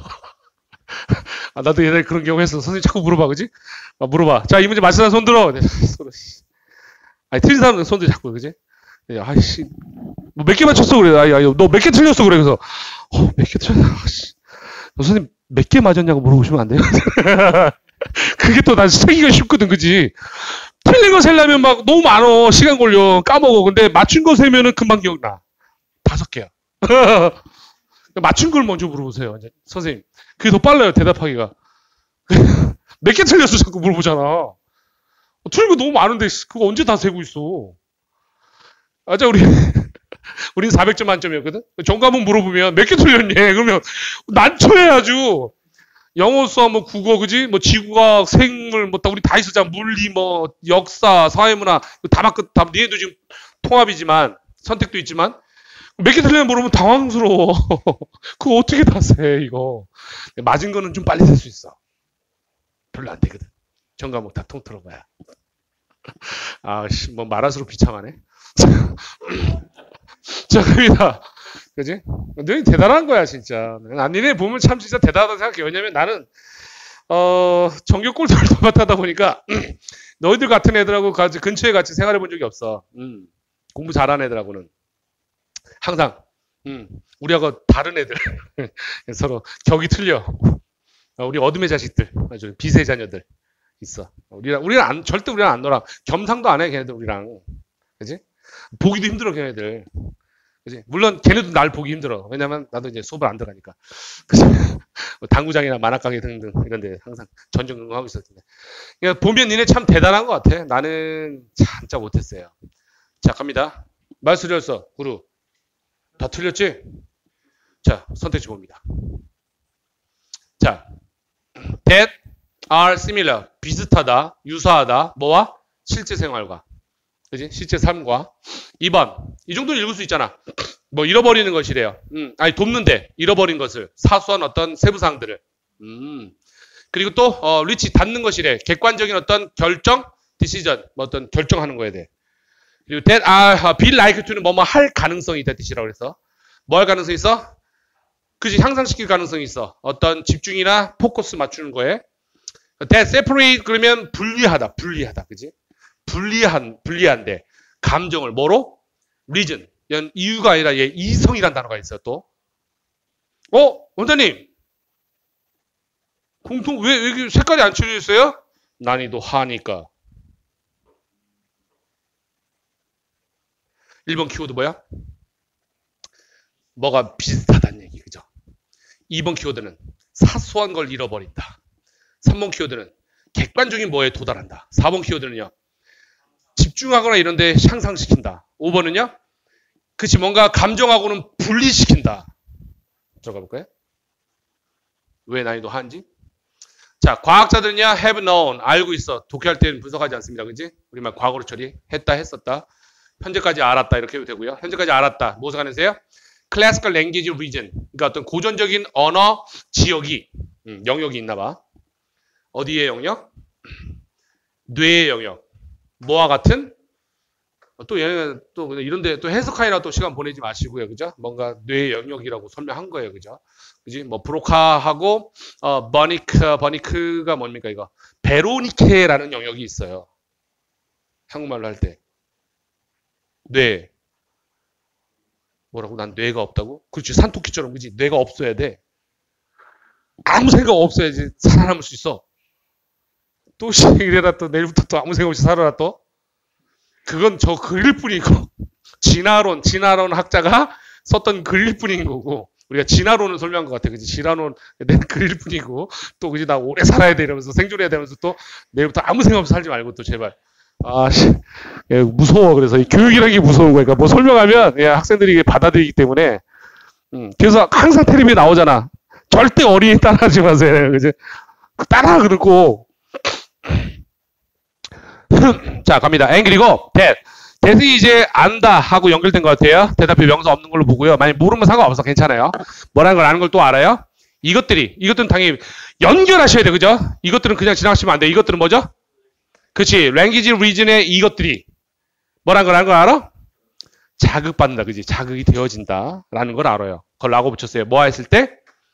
나도 옛날에 그런 경우 했어. 선생님 자꾸 물어봐, 그지? 물어봐. 자, 이 문제 맞힌 사람 손 들어. 아니, 틀린 사람은 손 들어, 자꾸, 그지? 아이씨. 몇 개 맞췄어, 그래. 너 몇 개 틀렸어, 그래. 그래서, 몇 개 틀렸어. 너 선생님, 몇 개 맞았냐고 물어보시면 안 돼요? 그게 또 난 세기가 쉽거든, 그지? 틀린 거 세려면 막 너무 많어. 시간 걸려. 까먹어. 근데 맞춘 거 세면은 금방 기억나. 5개야. 맞춘 걸 먼저 물어보세요. 선생님. 그게 더 빨라요. 대답하기가. 몇 개 틀렸어. 자꾸 물어보잖아. 틀린 거 너무 많은데 그거 언제 다 세고 있어. 자, 우린 400점 만점이었거든. 정과목 물어보면 몇 개 틀렸니? 그러면 난처해 아주. 영어, 수학, 국어, 그지? 지구과학, 생물, 우리 다 있었잖아. 물리, 역사, 사회문화. 다 니네도 지금 통합이지만, 선택도 있지만, 몇 개 틀리면 물어보면 당황스러워. 그거 어떻게 다 세, 이거. 맞은 거는 좀 빨리 셀 수 있어. 별로 안 되거든. 전 과목 다 통틀어봐야. 말할수록 비참하네. 자, 갑니다. 그지? 너희 대단한 거야, 진짜. 니네 보면 참 진짜 대단하다고 생각해. 왜냐면 나는, 전교 꼴등을 똑같하다 보니까, 너희들 같은 애들하고 근처에 같이 생활해 본 적이 없어. 공부 잘하는 애들하고는. 항상, 우리하고 다른 애들. 서로 격이 틀려. 우리 어둠의 자식들, 아주 빛의 자녀들 있어. 절대 우리랑 안 놀아. 겸상도 안 해, 걔네들 우리랑. 그지? 보기도 힘들어, 걔네들. 그지? 물론 걔네도 날 보기 힘들어. 왜냐면 나도 이제 수업을 안 들어가니까. 그지? 당구장이나 만화가게 등등 이런 데 항상 전전긍긍하고 있었는데. 그러니까 보면 니네 참 대단한 것 같아. 나는 진짜 못했어요. 자, 갑니다. 말수리였어, 구루. 다 틀렸지? 자, 선택지 봅니다. 자, that are similar. 비슷하다, 유사하다. 뭐와? 실제 생활과. 그지? 실제 삶과. 2번. 이 정도는 읽을 수 있잖아. 뭐 잃어버리는 것이래요. 아니 돕는데 잃어버린 것을 사소한 어떤 세부사항들을. 그리고 또 리치 닿는 것이래. 객관적인 어떤 결정, 디시전, 뭐 어떤 결정하는 거에 대해. 그리고 that are be like to는 뭐뭐 할 가능성이 있다 뜻이라고 그래서 뭐 할 가능성이 있어? 그지 향상시킬 가능성이 있어. 어떤 집중이나 포커스 맞추는 거에. that separate 그러면 분리하다, 그지? 분리한데 감정을 뭐로? reason. 이유가 아니라 얘 이성이란 단어가 있어요. 또. 원장님. 공통 왜 색깔이 안 칠려 있어요? 난이도 하니까. 1번 키워드 뭐야? 뭐가 비슷하다는 얘기, 그죠? 2번 키워드는 사소한 걸 잃어버린다. 3번 키워드는 객관적인 뭐에 도달한다. 4번 키워드는요. 집중하거나 이런 데 향상시킨다. 5번은요. 그치 뭔가 감정하고는 분리시킨다. 들어가 볼까요? 왜 난이도 한지? 자, 과학자들은요. have known. 알고 있어. 독해할 때는 분석하지 않습니다. 그지? 우리만 과거로 처리했다, 했었다. 현재까지 알았다. 이렇게 해도 되고요. 현재까지 알았다. 무엇에 관해서요? classical language region. 그러니까 어떤 고전적인 언어 지역이 영역이 있나 봐. 어디의 영역? 뇌의 영역. 뭐와 같은? 또 얘는 또 이런데 또 해석하느라 또 시간 보내지 마시고요. 그죠? 뭔가 뇌의 영역이라고 설명한 거예요. 그죠? 그지? 뭐 브로카하고 버니크가 뭡니까 이거? 베로니케라는 영역이 있어요. 한국말로 할 때. 뇌. 뭐라고? 난 뇌가 없다고? 그렇지. 산토끼처럼 그지? 뇌가 없어야 돼. 아무 생각 없어야지 살아남을 수 있어. 또 이래라 또 내일부터 또 아무 생각 없이 살아라 또. 그건 저 글일 뿐이고 진화론 학자가 썼던 글일 뿐인 거고 우리가 진화론을 설명한 것 같아. 그지? 진화론 내 글일 뿐이고 또 그지? 나 오래 살아야 돼 이러면서 생존해야 되면서 또 내일부터 아무 생각 없이 살지 말고 또 제발. 무서워. 그래서 이 교육이라는 게 무서운 거니까 뭐 설명하면 학생들이 받아들이기 때문에 그래서 항상 텔레비에 나오잖아. 절대 어린이 따라하지 마세요. 그지? 따라 그러고 자 갑니다. 그리고 that이 이제 안다 하고 연결된 것 같아요. 대답이 명사 없는 걸로 보고요. 만약 모르면 상관없어. 괜찮아요. 뭐라는 걸 아는 걸 또 알아요. 이것들은 당연히 연결하셔야 돼요. 그죠? 이것들은 그냥 지나가시면 안 돼요. 이것들은 뭐죠? 그치. language region의 이것들이 뭐라는 걸 아는 걸 알아? 자극받는다. 그지? 자극이 되어진다. 라는 걸 알아요. 그걸 라고 붙였어요. 뭐 했을 때?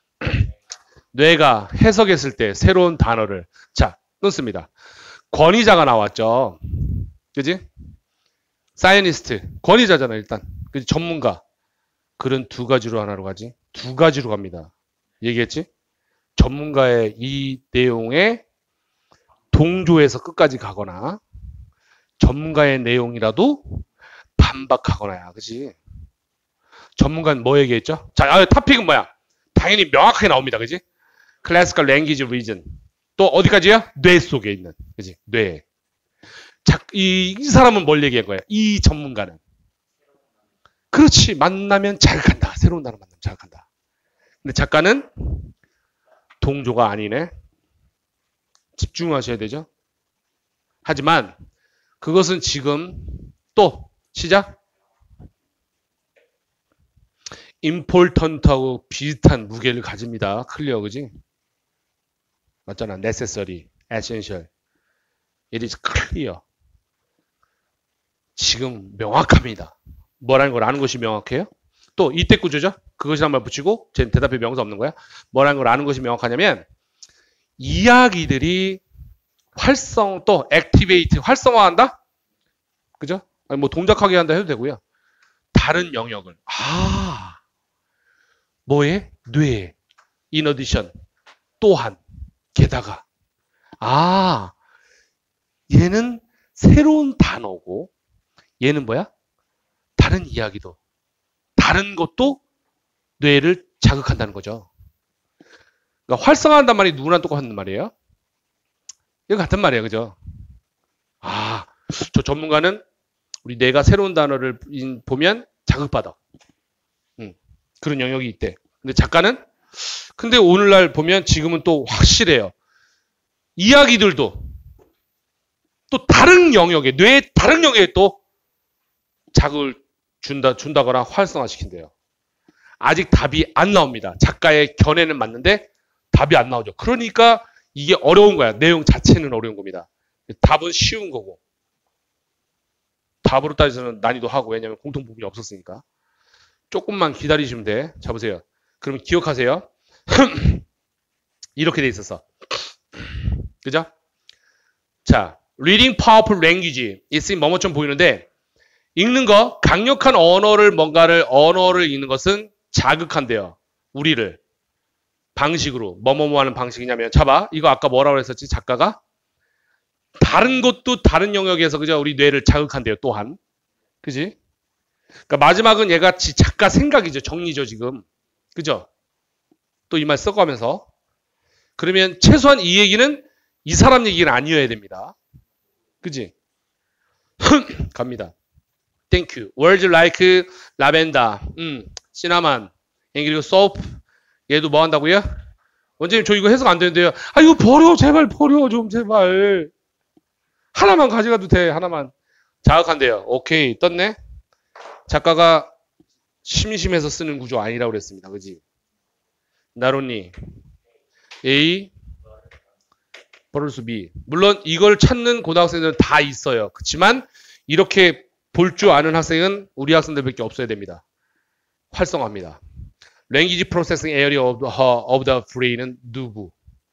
뇌가 해석했을 때 새로운 단어를 자, 넣습니다. 권위자가 나왔죠. 그지? 사이언니스트. 권위자잖아, 일단. 그지? 전문가. 글은 두 가지로 하나로 가지? 두 가지로 갑니다. 얘기했지? 전문가의 이 내용에 동조해서 끝까지 가거나 전문가의 내용이라도 반박하거나야. 그지? 전문가는 뭐 얘기했죠? 자, 토픽은 뭐야? 당연히 명확하게 나옵니다. 그지? Classical Language Region. 또 어디까지야? 뇌 속에 있는. 그지? 뇌. 자, 이 사람은 뭘 얘기한 거야? 이 전문가는. 그렇지. 만나면 자극한다. 새로운 단어 만나면 자극한다. 근데 작가는 동조가 아니네. 집중하셔야 되죠. 하지만 그것은 지금 또 시작. important하고 비슷한 무게를 가집니다. 클리어, 그지? 맞잖아. necessary, essential. It is clear. 지금 명확합니다. 뭐라는 걸 아는 것이 명확해요? 또 이때 구조죠? 그것이 한번 붙이고 제 대답에 명사 없는 거야. 뭐라는 걸 아는 것이 명확하냐면 이야기들이 또 activate, 활성화한다? 그죠? 아니, 뭐 동작하게 한다 해도 되고요. 다른 영역을. 뭐에? 뇌에. in addition. 또한. 게다가. 아, 얘는 새로운 단어고 얘는 뭐야? 다른 이야기도. 다른 것도 뇌를 자극한다는 거죠. 그러니까 활성화한단 말이 누구나 똑같은 말이에요. 이거 같은 말이에요. 그죠? 아, 저 전문가는 우리 뇌가 새로운 단어를 보면 자극받아. 그런 영역이 있대. 근데 작가는 근데 오늘날 보면 지금은 또 확실해요. 이야기들도 또 다른 영역에 뇌의 다른 영역에 또 자극을 준다거나 활성화시킨대요. 아직 답이 안 나옵니다. 작가의 견해는 맞는데 답이 안 나오죠. 그러니까 이게 어려운 거야. 내용 자체는 어려운 겁니다. 답은 쉬운 거고 답으로 따져서는 난이도 하고 왜냐하면 공통 부분이 없었으니까. 조금만 기다리시면 돼. 자 보세요. 그럼 기억하세요. 이렇게 돼 있었어. 그죠? 자, reading powerful language. 있으니 뭐뭐처럼 보이는데 읽는 거 강력한 언어를 읽는 것은 자극한대요. 우리를 방식으로 뭐뭐뭐 하는 방식이냐면 잡아. 이거 아까 뭐라고 했었지? 작가가 다른 것도 다른 영역에서 그죠? 우리 뇌를 자극한대요. 또한. 그지? 그러니까 마지막은 얘가 작가 생각이죠. 정리죠, 지금. 그죠? 또 이 말 써가면서. 그러면 최소한 이 얘기는 이 사람 얘기는 아니어야 됩니다. 그지? 갑니다. Thank you. Words like lavender, cinnamon, 그리고 soap. 얘도 뭐 한다고요? 원장님 저 이거 해석 안 되는데요. 아 이거 버려. 제발 버려 좀 제발. 하나만 가져가도 돼. 하나만. 자극한대요. 오케이. 떴네. 작가가 심심해서 쓰는 구조 아니라고 그랬습니다. 그지? 나론니 A 플러스 B. 물론 이걸 찾는 고등학생들은 다 있어요. 그렇지만 이렇게 볼 줄 아는 학생은 우리 학생들밖에 없어야 됩니다. 활성화합니다. Language Processing Area of the Brain은 누구?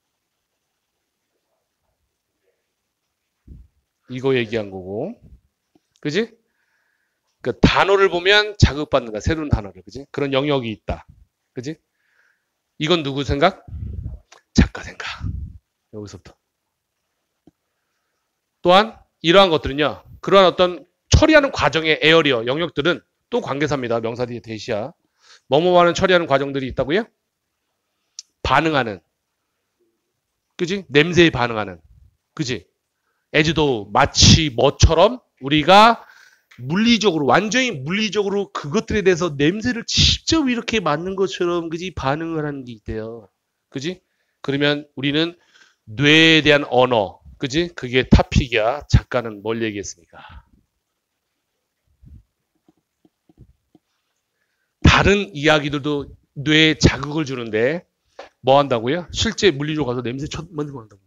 이거 얘기한 거고. 그지? 그 단어를 보면 자극받는 거야. 새로운 단어를. 그지? 그런 영역이 있다. 그지? 이건 누구 생각? 작가 생각. 여기서부터. 또한 이러한 것들은요. 그러한 어떤 처리하는 과정의 에어리어, 영역들은 또 관계사입니다. 명사 뒤에 대시야. 뭐뭐하는 처리하는 과정들이 있다고요? 반응하는. 그지? 냄새에 반응하는. 그지? as 마치 뭐처럼 우리가 물리적으로 완전히 물리적으로 그것들에 대해서 냄새를 직접 이렇게 맡는 것처럼 그지 반응을 하는 게 있대요. 그지? 그러면 우리는 뇌에 대한 언어 그지? 그게 타픽이야. 작가는 뭘 얘기했습니까? 다른 이야기들도 뇌에 자극을 주는데 뭐 한다고요? 실제 물리적으로 가서 냄새 맡는 거 한다고.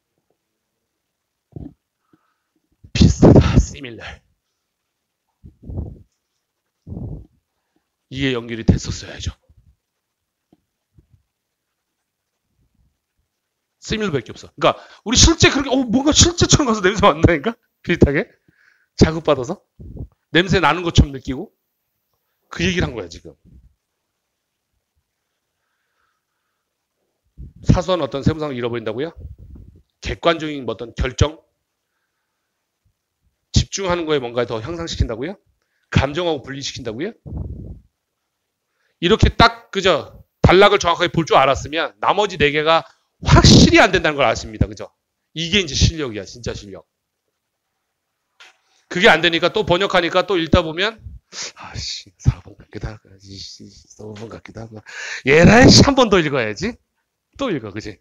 비슷하다. similar. 이게 연결이 됐었어야죠. similar밖에 없어. 그러니까 우리 실제 그렇게 뭔가 실제처럼 가서 냄새 맡는다니까? 비슷하게 자극받아서 냄새 나는 것처럼 느끼고 그 얘기를 한 거야 지금. 사소한 어떤 세부상을 잃어버린다고요? 객관적인 어떤 결정? 집중하는 거에 뭔가 더 향상시킨다고요? 감정하고 분리시킨다고요? 이렇게 딱 그저 단락을 정확하게 볼 줄 알았으면 나머지 4개가 확실히 안 된다는 걸 아십니다. 그죠? 이게 이제 실력이야. 진짜 실력. 그게 안 되니까 또 번역하니까 또 읽다 보면 아씨 4번 같기도 하고 5번 같기도 하고 얘라 한 번 더 읽어야지. 또 읽어. 그지?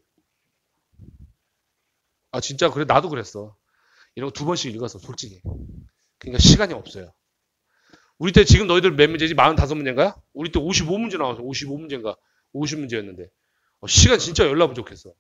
아 진짜 그래. 나도 그랬어. 이런 거 2번씩 읽었어. 솔직히. 그러니까 시간이 없어요. 우리 때 지금 너희들 몇 문제지? 45문제인가? 우리 때 55문제 나와서 55문제인가? 50문제였는데 시간 진짜 열나 부족했어.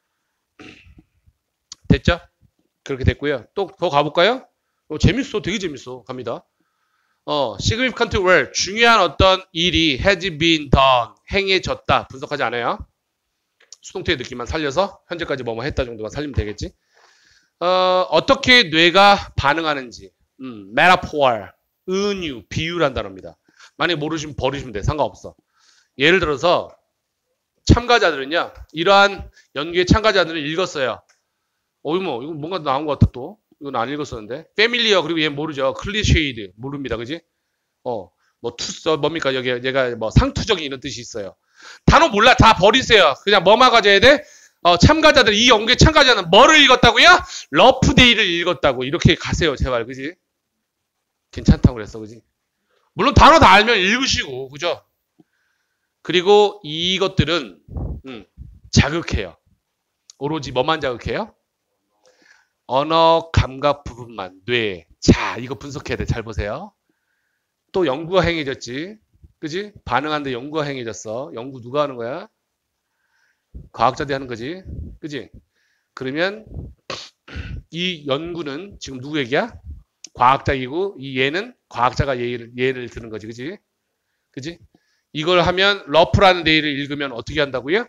됐죠? 그렇게 됐고요. 또 더 가볼까요? 재밌어. 되게 재밌어. 갑니다. significant where 중요한 어떤 일이 has been done 행해졌다. 분석하지 않아요. 수동태의 느낌만 살려서 현재까지 뭐뭐 했다 정도만 살리면 되겠지. 어떻게 뇌가 반응하는지 metaphor, 은유, 비유란 단어입니다. 만약에 모르시면 버리시면 돼. 상관없어. 예를 들어서 참가자들은요. 이러한 연구의 참가자들을 읽었어요. 이거 뭔가 나온 것 같다 또. 이건 안 읽었었는데. 패밀리어 그리고 얘 모르죠. 클리셰이드 모릅니다. 그지? 뭐 투서 뭡니까? 여기 얘가 뭐 상투적인 이런 뜻이 있어요. 단어 몰라. 다 버리세요. 그냥 뭐만 가져야 돼? 참가자들 이 연구의 참가자는 뭐를 읽었다고요? 러프데이를 읽었다고. 이렇게 가세요. 제발. 그지? 괜찮다고 그랬어. 그지? 물론 단어 다 알면 읽으시고. 그죠? 그리고 이것들은 자극해요. 오로지 뭐만 자극해요? 언어 감각 부분만. 뇌. 자, 이거 분석해야 돼. 잘 보세요. 또 연구가 행해졌지. 그지? 반응하는데 연구가 행해졌어. 연구 누가 하는 거야? 과학자들이 하는 거지. 그지? 그러면 이 연구는 지금 누구 얘기야? 과학자이고 이 얘는 과학자가 예를 드는 거지. 그지? 그지? 이걸 하면 러프라는 데이를 읽으면 어떻게 한다고요?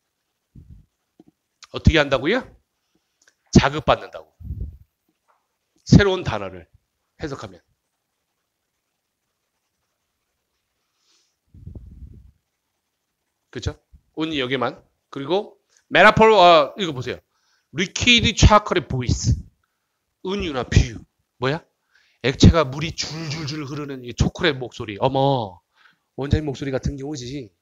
어떻게 한다고요? 자극받는다고. 새로운 단어를 해석하면. 그렇죠? 온리 여기만. 그리고 메타포 이거 보세요. 리퀴드 초콜릿 보이스. 은유나 비유. 뭐야? 액체가 물이 줄줄줄 흐르는 이 초콜릿 목소리. 어머. 원장님 목소리 같은 경우지.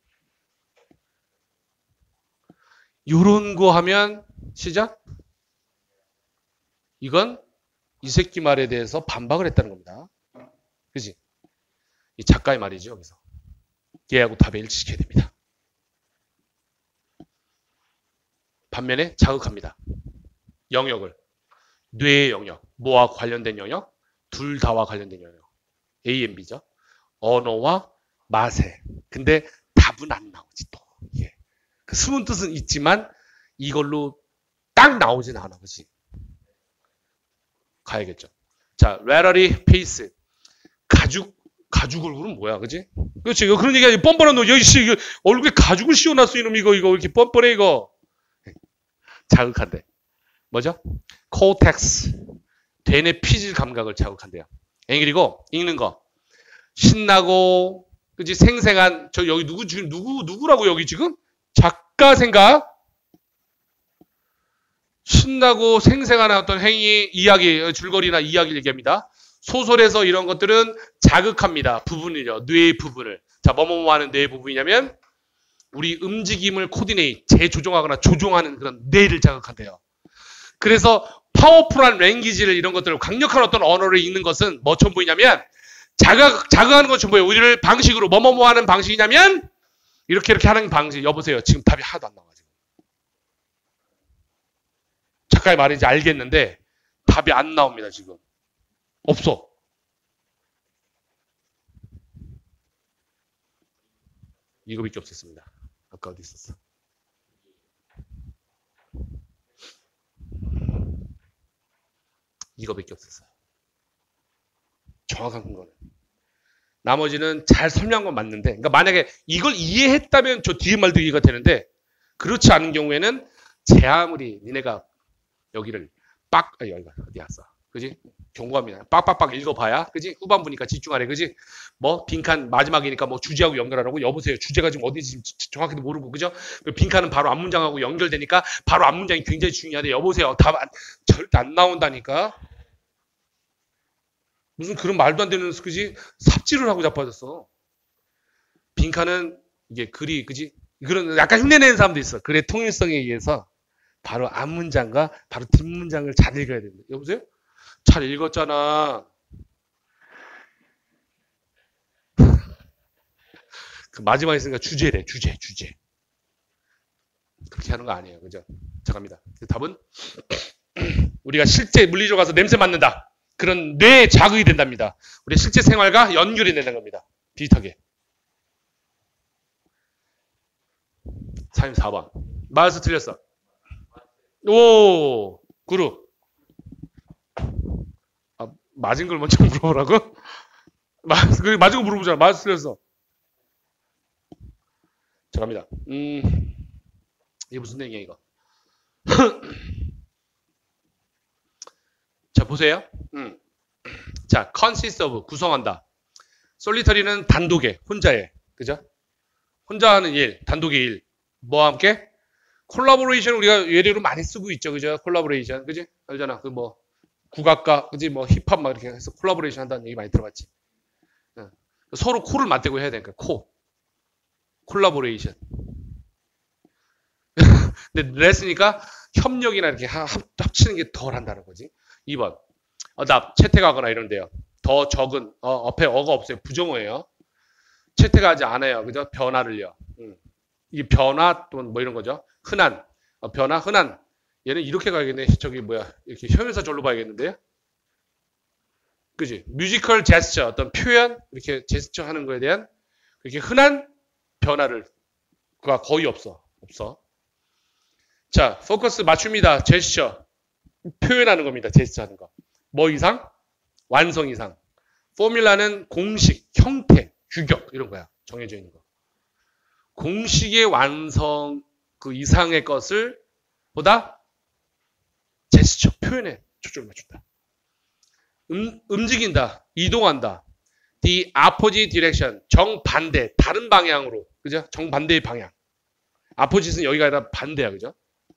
요런 거 하면 시작. 이건 이 새끼 말에 대해서 반박을 했다는 겁니다. 그지? 이 작가의 말이죠. 여기서. 얘하고 답에 일치시켜야 됩니다. 반면에 자극합니다. 영역을. 뇌의 영역. 뭐와 관련된 영역? 둘 다와 관련된 영역. A and B죠. 언어와 맛에. 근데 답은 안 나오지 또. 예. 그 숨은 뜻은 있지만 이걸로 딱 나오진 않아. 그치? 가야겠죠. 자, rarity pace. 가죽 얼굴은 뭐야, 그지? 그렇지. 이거 그런 얘기야. 뻔뻔한 너, 여기 씨, 얼굴에 가죽을 씌워놨어, 이놈 이거 이렇게 뻔뻔해, 이거. 자극한대. 뭐죠? cortex. 대뇌 피질 감각을 자극한대요. 그리고 읽는 거. 신나고, 그지? 생생한, 저 여기 누구라고 여기 지금? 작가 생각? 신나고 생생한 어떤 행위, 이야기, 줄거리나 이야기를 얘기합니다. 소설에서 이런 것들은 자극합니다. 부분이죠. 뇌의 부분을. 자, 뭐뭐 하는 뇌의 부분이냐면 우리 움직임을 코디네이트, 재조정하거나 조종하는 그런 뇌를 자극한대요. 그래서 파워풀한 랭귀지를 이런 것들을 강력한 어떤 언어를 읽는 것은 뭐처럼 보이냐면 자극하는 것처럼 보여요. 우리를 방식으로 뭐뭐 하는 방식이냐면 이렇게 하는 방식. 여보세요. 지금 답이 하나도 안 나와. 작가의 말인지 알겠는데 답이 안 나옵니다. 지금. 없어. 이거밖에 없었습니다. 아까 어디 있었어? 이거밖에 없었어요. 정확한 근거는. 나머지는 잘 설명한 건 맞는데, 그러니까 만약에 이걸 이해했다면 저 뒤에 말도 이해가 되는데, 그렇지 않은 경우에는 제 아무리 니네가 여기를 여기가 어디 왔어? 그지? 경고합니다. 빡빡빡 읽어봐야, 그지? 후반부니까 집중하래, 그지? 뭐 빈칸 마지막이니까 뭐 주제하고 연결하라고. 여보세요. 주제가 지금 어디지 정확히도 모르고, 그죠? 빈칸은 바로 앞문장하고 연결되니까 바로 앞문장이 굉장히 중요하대. 여보세요. 답 절대 안 나온다니까. 무슨 그런 말도 안 되는, 그지? 삽질을 하고 자빠졌어. 빈칸은 이게 글이, 그지? 그런 약간 흉내내는 사람도 있어. 글의 통일성에 의해서 바로 앞문장과 바로 뒷문장을 잘 읽어야 됩니다. 여보세요? 잘 읽었잖아. 그 마지막에 있으니까 주제래. 주제. 그렇게 하는 거 아니에요. 그죠? 자, 갑니다. 답은 우리가 실제 물리적으로 가서 냄새 맡는다. 그런 뇌에 자극이 된답니다. 우리 실제 생활과 연결이 되는 겁니다. 비슷하게. 34번. 마우스 틀렸어. 오, 그룹. 맞은 걸 먼저 물어보라고? 맞은 거 물어보잖아. 마우스 틀렸어. 자, 갑니다. 이게 무슨 얘기야, 이거? 자, 보세요. 자, consist of, 구성한다. solitary는 단독에, 혼자에. 그죠? 혼자 하는 일, 단독의 일. 뭐와 함께? 콜라보레이션 우리가 예리로 많이 쓰고 있죠. 그죠? 콜라보레이션. 그지? 알잖아. 그 뭐, 국악가, 그지? 뭐, 힙합 막 이렇게 해서 콜라보레이션 한다는 얘기 많이 들어봤지. 어. 서로 코를 맞대고 해야 되니까, 코. 콜라보레이션. 근데 레스니까 협력이나 이렇게 합치는 게 덜 한다는 거지. 2번. 답, 채택하거나 이런데요. 더 적은, 앞에 어가 없어요. 부정어예요. 채택하지 않아요. 그죠? 변화를요. 이 변화 또는 뭐 이런 거죠. 흔한, 변화, 흔한. 얘는 이렇게 가야겠네. 저기 뭐야. 이렇게 형용사 절로 봐야겠는데요. 그지? 뮤지컬 제스처, 어떤 표현, 이렇게 제스처 하는 거에 대한 그렇게 흔한 변화를, 그가 거의 없어. 없어. 자, 포커스 맞춥니다. 제스처. 표현하는 겁니다. 제스처 하는 거. 뭐 이상? 완성 이상. 포뮬라는 공식, 형태, 규격 이런 거야. 정해져 있는 거. 공식의 완성 그 이상의 것을 보다 제스처, 표현에 초점을 맞춘다. 움직인다, 이동한다. The opposite direction, 정반대, 다른 방향으로. 그죠? 정반대의 방향. opposite는 여기가 아니라 반대야. 그죠?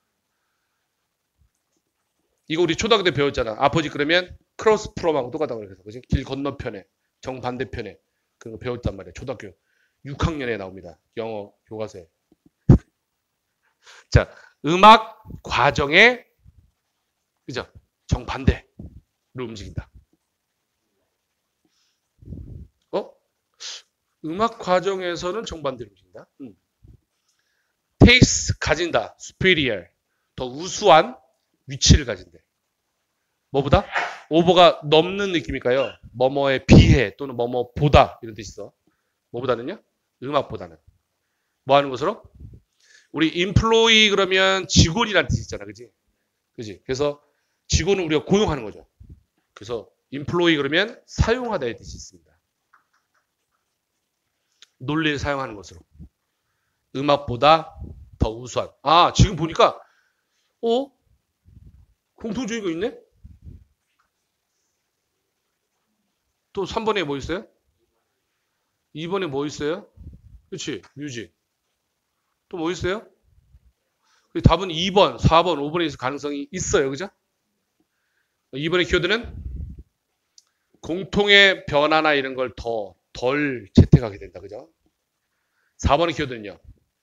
이거 우리 초등학교 때 배웠잖아. opposite 그러면 cross from하고 똑같다고 그래서. 그지? 길 건너편에, 정반대편에. 그런 거 배웠단 말이야. 초등학교 6학년에 나옵니다. 영어 교과서에. 자, 음악 과정의 그죠? 정반대로 움직인다. 음악 과정에서는 정반대로 움직인다. takes 가진다. superior 더 우수한 위치를 가진대. 뭐보다? 오버가 넘는 느낌일까요? 뭐뭐에 비해 또는 뭐뭐보다 이런 뜻이 있어. 뭐보다는요? 음악보다는. 뭐 하는 것으로? 우리 employee 그러면 직원이라는 뜻이 있잖아. 그지? 그지? 그래서 직원은 우리가 고용하는 거죠. 그래서 employee 그러면 사용하다의 뜻이 있습니다. 논리를 사용하는 것으로. 음악보다 더 우수한. 아, 지금 보니까 공통적인 거 있네? 또 3번에 뭐 있어요? 2번에 뭐 있어요? 그렇지, 뮤직. 또 뭐 있어요? 답은 2번, 4번, 5번에 있을 가능성이 있어요. 그죠? 2번의 키워드는 공통의 변화나 이런 걸 덜 채택하게 된다. 그죠? 4번의 키워드는요.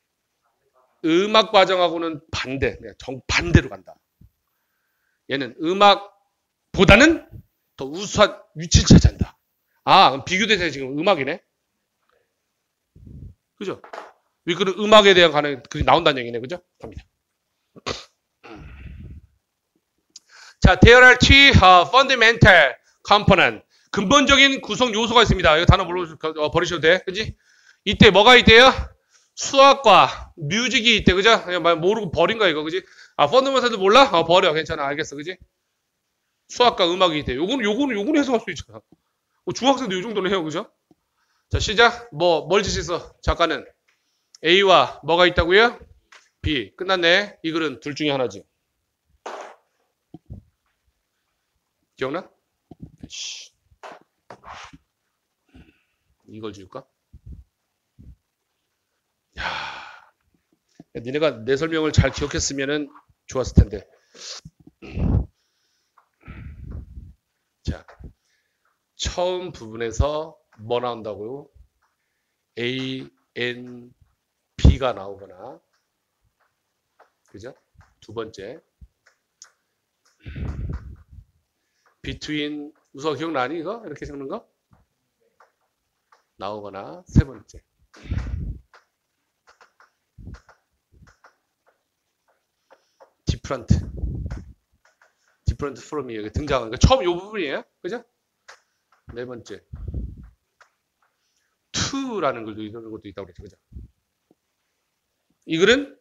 음악 과정하고는 반대, 정반대로 간다. 얘는 음악보다는 더 우수한 위치를 차지한다. 아, 그럼 비교대상이 지금 음악이네? 그죠? 왜 그런 음악에 대한 글이 나온다는 얘기네. 그죠? 갑니다. 자, there are three fundamental component. 근본적인 구성 요소가 있습니다. 이거 단어 버리셔도 돼. 그지? 이때 뭐가 있대요? 수학과 뮤직이 있대. 그죠? 그냥 모르고 버린 거야, 이거. 그지? 아, 펀더멘탈도 몰라? 버려. 괜찮아. 알겠어. 그지? 수학과 음악이 있대. 요거는 해석할 수 있잖아. 중학생도 요 정도는 해요. 그죠? 자, 시작. 뭘 지시했어? 작가는 A와 뭐가 있다고요? B. 끝났네. 이 글은 둘 중에 하나지. 기억나? 이걸 지울까? 야, 니네가 내 설명을 잘 기억했으면 좋았을 텐데. 자, 처음 부분에서 뭐 나온다고요? A, N, B가 나오거나, 그죠? 두 번째, between, 우선 기억나니 이거? 이렇게 적는 거? 나오거나, 세 번째. different from이 여기 등장하는 거. 처음 이 부분이에요. 그죠? 네 번째. to라는 글도 이런 것도 있다고 그랬죠. 그죠? 이 글은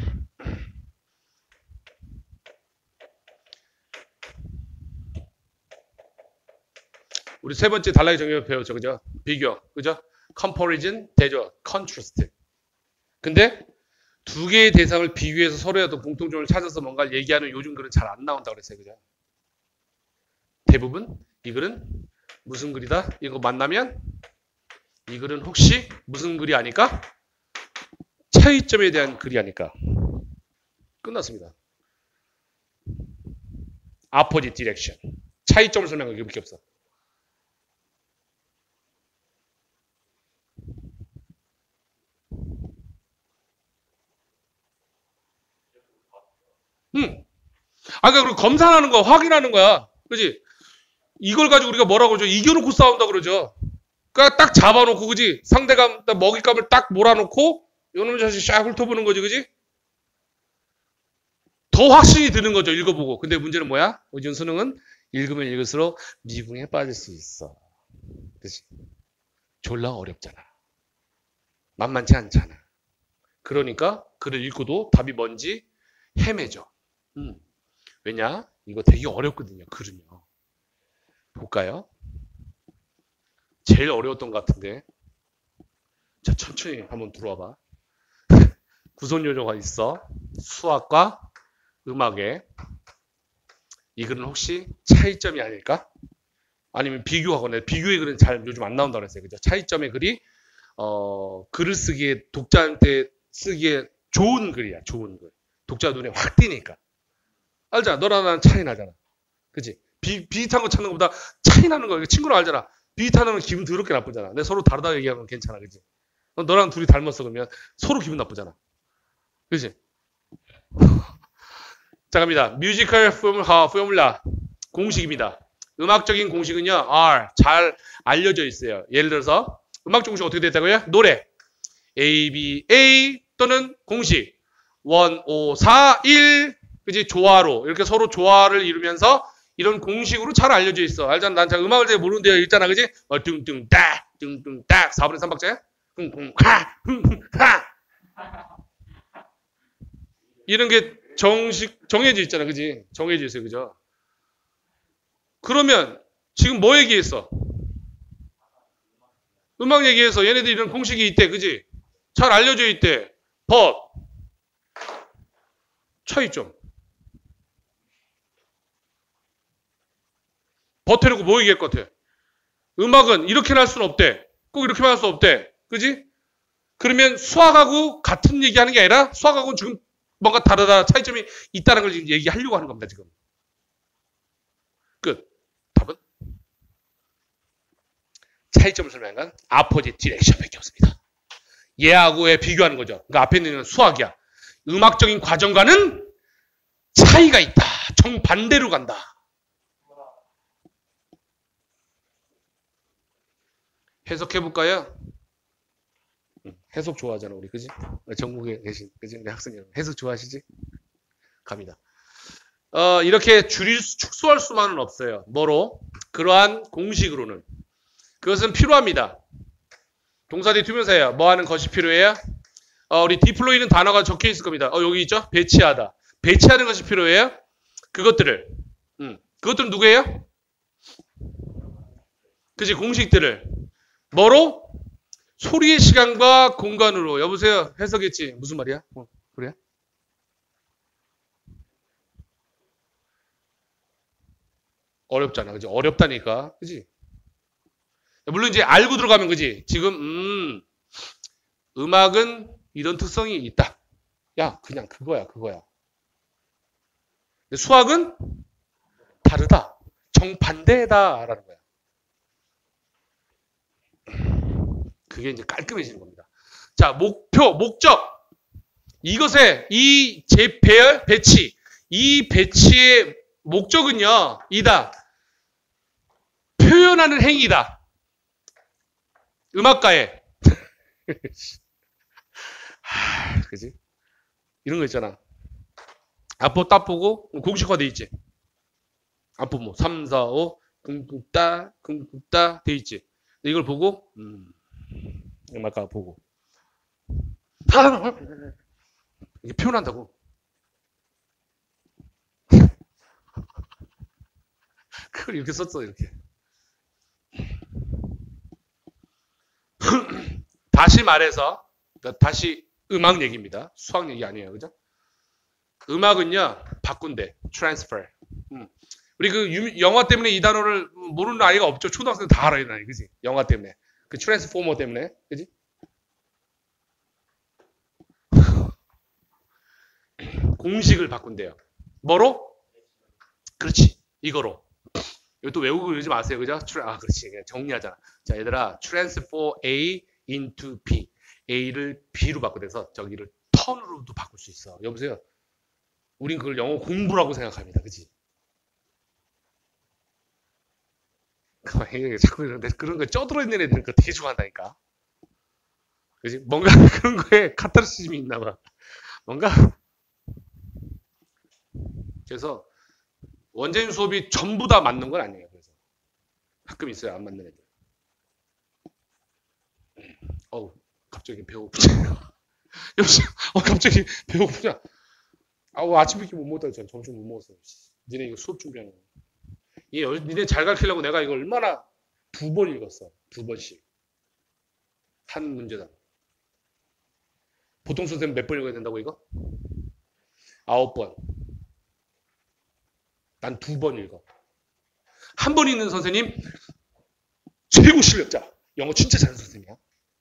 우리 세 번째 단락의 정의를 배웠죠. 그죠? 비교. 그죠? comparison, 대조, contrast. 근데 두 개의 대상을 비교해서 서로의 어떤 공통점을 찾아서 뭔가를 얘기하는 요즘 글은 잘 안 나온다고 그랬어요. 그죠? 대부분 이 글은 무슨 글이다? 이거 만나면 이 글은 혹시 무슨 글이 아닐까? 차이점에 대한 글이 아닐까. 끝났습니다. opposite direction. 차이점을 설명하는 게 그렇게 없어. 아까 그리고 검사하는 거, 확인하는 거야. 그지? 이걸 가지고 우리가 뭐라고 그러죠? 이겨놓고 싸운다 그러죠. 그러니까 딱 잡아놓고, 그지? 상대감, 먹잇감을 딱 몰아놓고, 요놈 자식 샥 훑어보는 거지, 그지? 더 확신이 드는 거죠, 읽어보고. 근데 문제는 뭐야? 오지훈 수능은 읽으면 읽을수록 미궁에 빠질 수 있어. 그지? 졸라 어렵잖아. 만만치 않잖아. 그러니까 글을 읽고도 답이 뭔지 헤매죠. 왜냐? 이거 되게 어렵거든요, 글은요. 볼까요? 제일 어려웠던 것 같은데. 자, 천천히 한번 들어와봐. 구성 요소가 있어. 수학과 음악에. 이 글은 혹시 차이점이 아닐까? 아니면 비교하거나, 비교의 글은 잘 요즘 안 나온다고 그랬어요. 그죠? 차이점의 글이, 글을 쓰기에, 독자한테 쓰기에 좋은 글이야, 좋은 글. 독자 눈에 확 띄니까. 알잖아. 너랑 나랑 차이 나잖아. 그치? 비슷한 거 찾는 것보다 차이 나는 거, 친구랑 알잖아. 비슷하는 건 기분 더럽게 나쁘잖아. 근데 서로 다르다고 얘기하면 괜찮아. 그치? 너랑 둘이 닮았어. 그러면 서로 기분 나쁘잖아. 그치? 자, 갑니다. 뮤지컬 포뮬라. 공식입니다. 음악적인 공식은요, R. 잘 알려져 있어요. 예를 들어서, 음악적 공식 어떻게 됐다고요? 노래. A, B, A 또는 공식. 1, 5, 4, 1. 그지? 조화로. 이렇게 서로 조화를 이루면서 이런 공식으로 잘 알려져 있어. 알잖아. 난 잘 음악을 잘 모르는데 있잖아. 그지? 뚱뚱 딱, 뚱뚱 딱. 4분의 3박자야? 하! 이런 게 정해져 있잖아. 그지? 정해져 있어요. 그죠? 그러면 지금 뭐 얘기했어? 음악 얘기해서 얘네들이 이런 공식이 있대. 그지? 잘 알려져 있대. but 차이점. 버텨놓고 뭐 얘기할 것 같아? 음악은 이렇게는 할 수는 없대. 꼭 이렇게만 할 수 없대. 그지? 그러면 수학하고 같은 얘기하는 게 아니라 수학하고는 지금 뭔가 다르다, 차이점이 있다는 걸 지금 얘기하려고 하는 겁니다. 지금. 끝. 답은? 차이점을 설명한 건 opposite direction밖에 없습니다. 얘하고의 비교하는 거죠. 그러니까 앞에 있는 수학이야. 음악적인 과정과는 차이가 있다. 정반대로 간다. 해석해볼까요? 해석 좋아하잖아, 우리. 그지? 전국에 계신, 그지? 우리 학생 여러분. 해석 좋아하시지? 갑니다. 이렇게 축소할 수만은 없어요. 뭐로? 그러한 공식으로는. 그것은 필요합니다. 동사 뒤 투명사예요. 뭐 하는 것이 필요해요? 우리 디플로이는 단어가 적혀 있을 겁니다. 여기 있죠? 배치하다. 배치하는 것이 필요해요. 그것들을. 그것들은 누구예요? 그지? 공식들을. 뭐로? 소리의 시간과 공간으로. 여보세요? 해석했지? 무슨 말이야? 그래? 어렵잖아. 그지? 어렵다니까. 그지? 물론 이제 알고 들어가면 그지? 지금, 음악은 이런 특성이 있다. 야, 그냥 그거야. 수학은 다르다. 정반대다라는 거야. 그게 이제 깔끔해지는 겁니다. 자, 목적. 이것의 이 배치, 이 배치의 목적은요, 이다. 표현하는 행위다. 음악가의. 그지? 이런 거 있잖아. 앞보 딱 보고 공식화돼 있지. 앞보 뭐 3, 4, 5 쿵쿵따 돼 있지. 이걸 보고 음악가 보고 이게 표현한다고. 그걸 이렇게 썼어. 이렇게. 다시 말해서 다시 음악 얘기입니다. 수학 얘기 아니에요. 그죠? 음악은요. 바꾼대. transfer. 우리 그 영화 때문에 이 단어를 모르는 아이가 없죠. 초등학생 다 알아요. 그지? 영화 때문에. 그 트랜스포머 때문에. 그지? 공식을 바꾼대요. 뭐로? 그렇지. 이거로. 이거 또 외우고 그러지 마세요. 그죠? 그렇지. 그냥 정리하잖아. 자, 얘들아. transfer A into B. A를 B로 바꿔서 저기를 턴으로도 바꿀 수 있어. 여보세요? 우린 그걸 영어 공부라고 생각합니다. 그치? 자꾸 그런 거 쪄들어 있는 애들은 그거 되게 좋아한다니까. 그지? 뭔가 그런 거에 카타르시즘이 있나 봐. 뭔가. 그래서 원재인 수업이 전부 다 맞는 건 아니에요. 그래서 가끔 있어요. 안 맞는 애들. 갑자기 배고프냐. 여보세요? 갑자기 배고프냐. 아침밖에 못 먹었다. 점심 못 먹었어. 니네 이거 수업 준비하는 거. 니네 잘 가르치려고 내가 이거 얼마나 2번 읽었어. 2번씩. 한 문제당. 보통 선생님 몇 번 읽어야 된다고 이거? 9번. 난 2번 읽어. 한 번 읽는 선생님 최고 실력자. 영어 진짜 잘하는 선생님이야.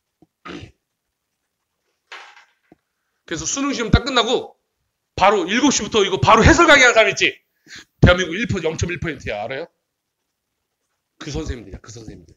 그래서 수능 시험 딱 끝나고 바로 7시부터 이거 바로 해설 강의하는 사람 있지? 대한민국 0.1%야. 알아요? 그 선생님들이야. 그 선생님들.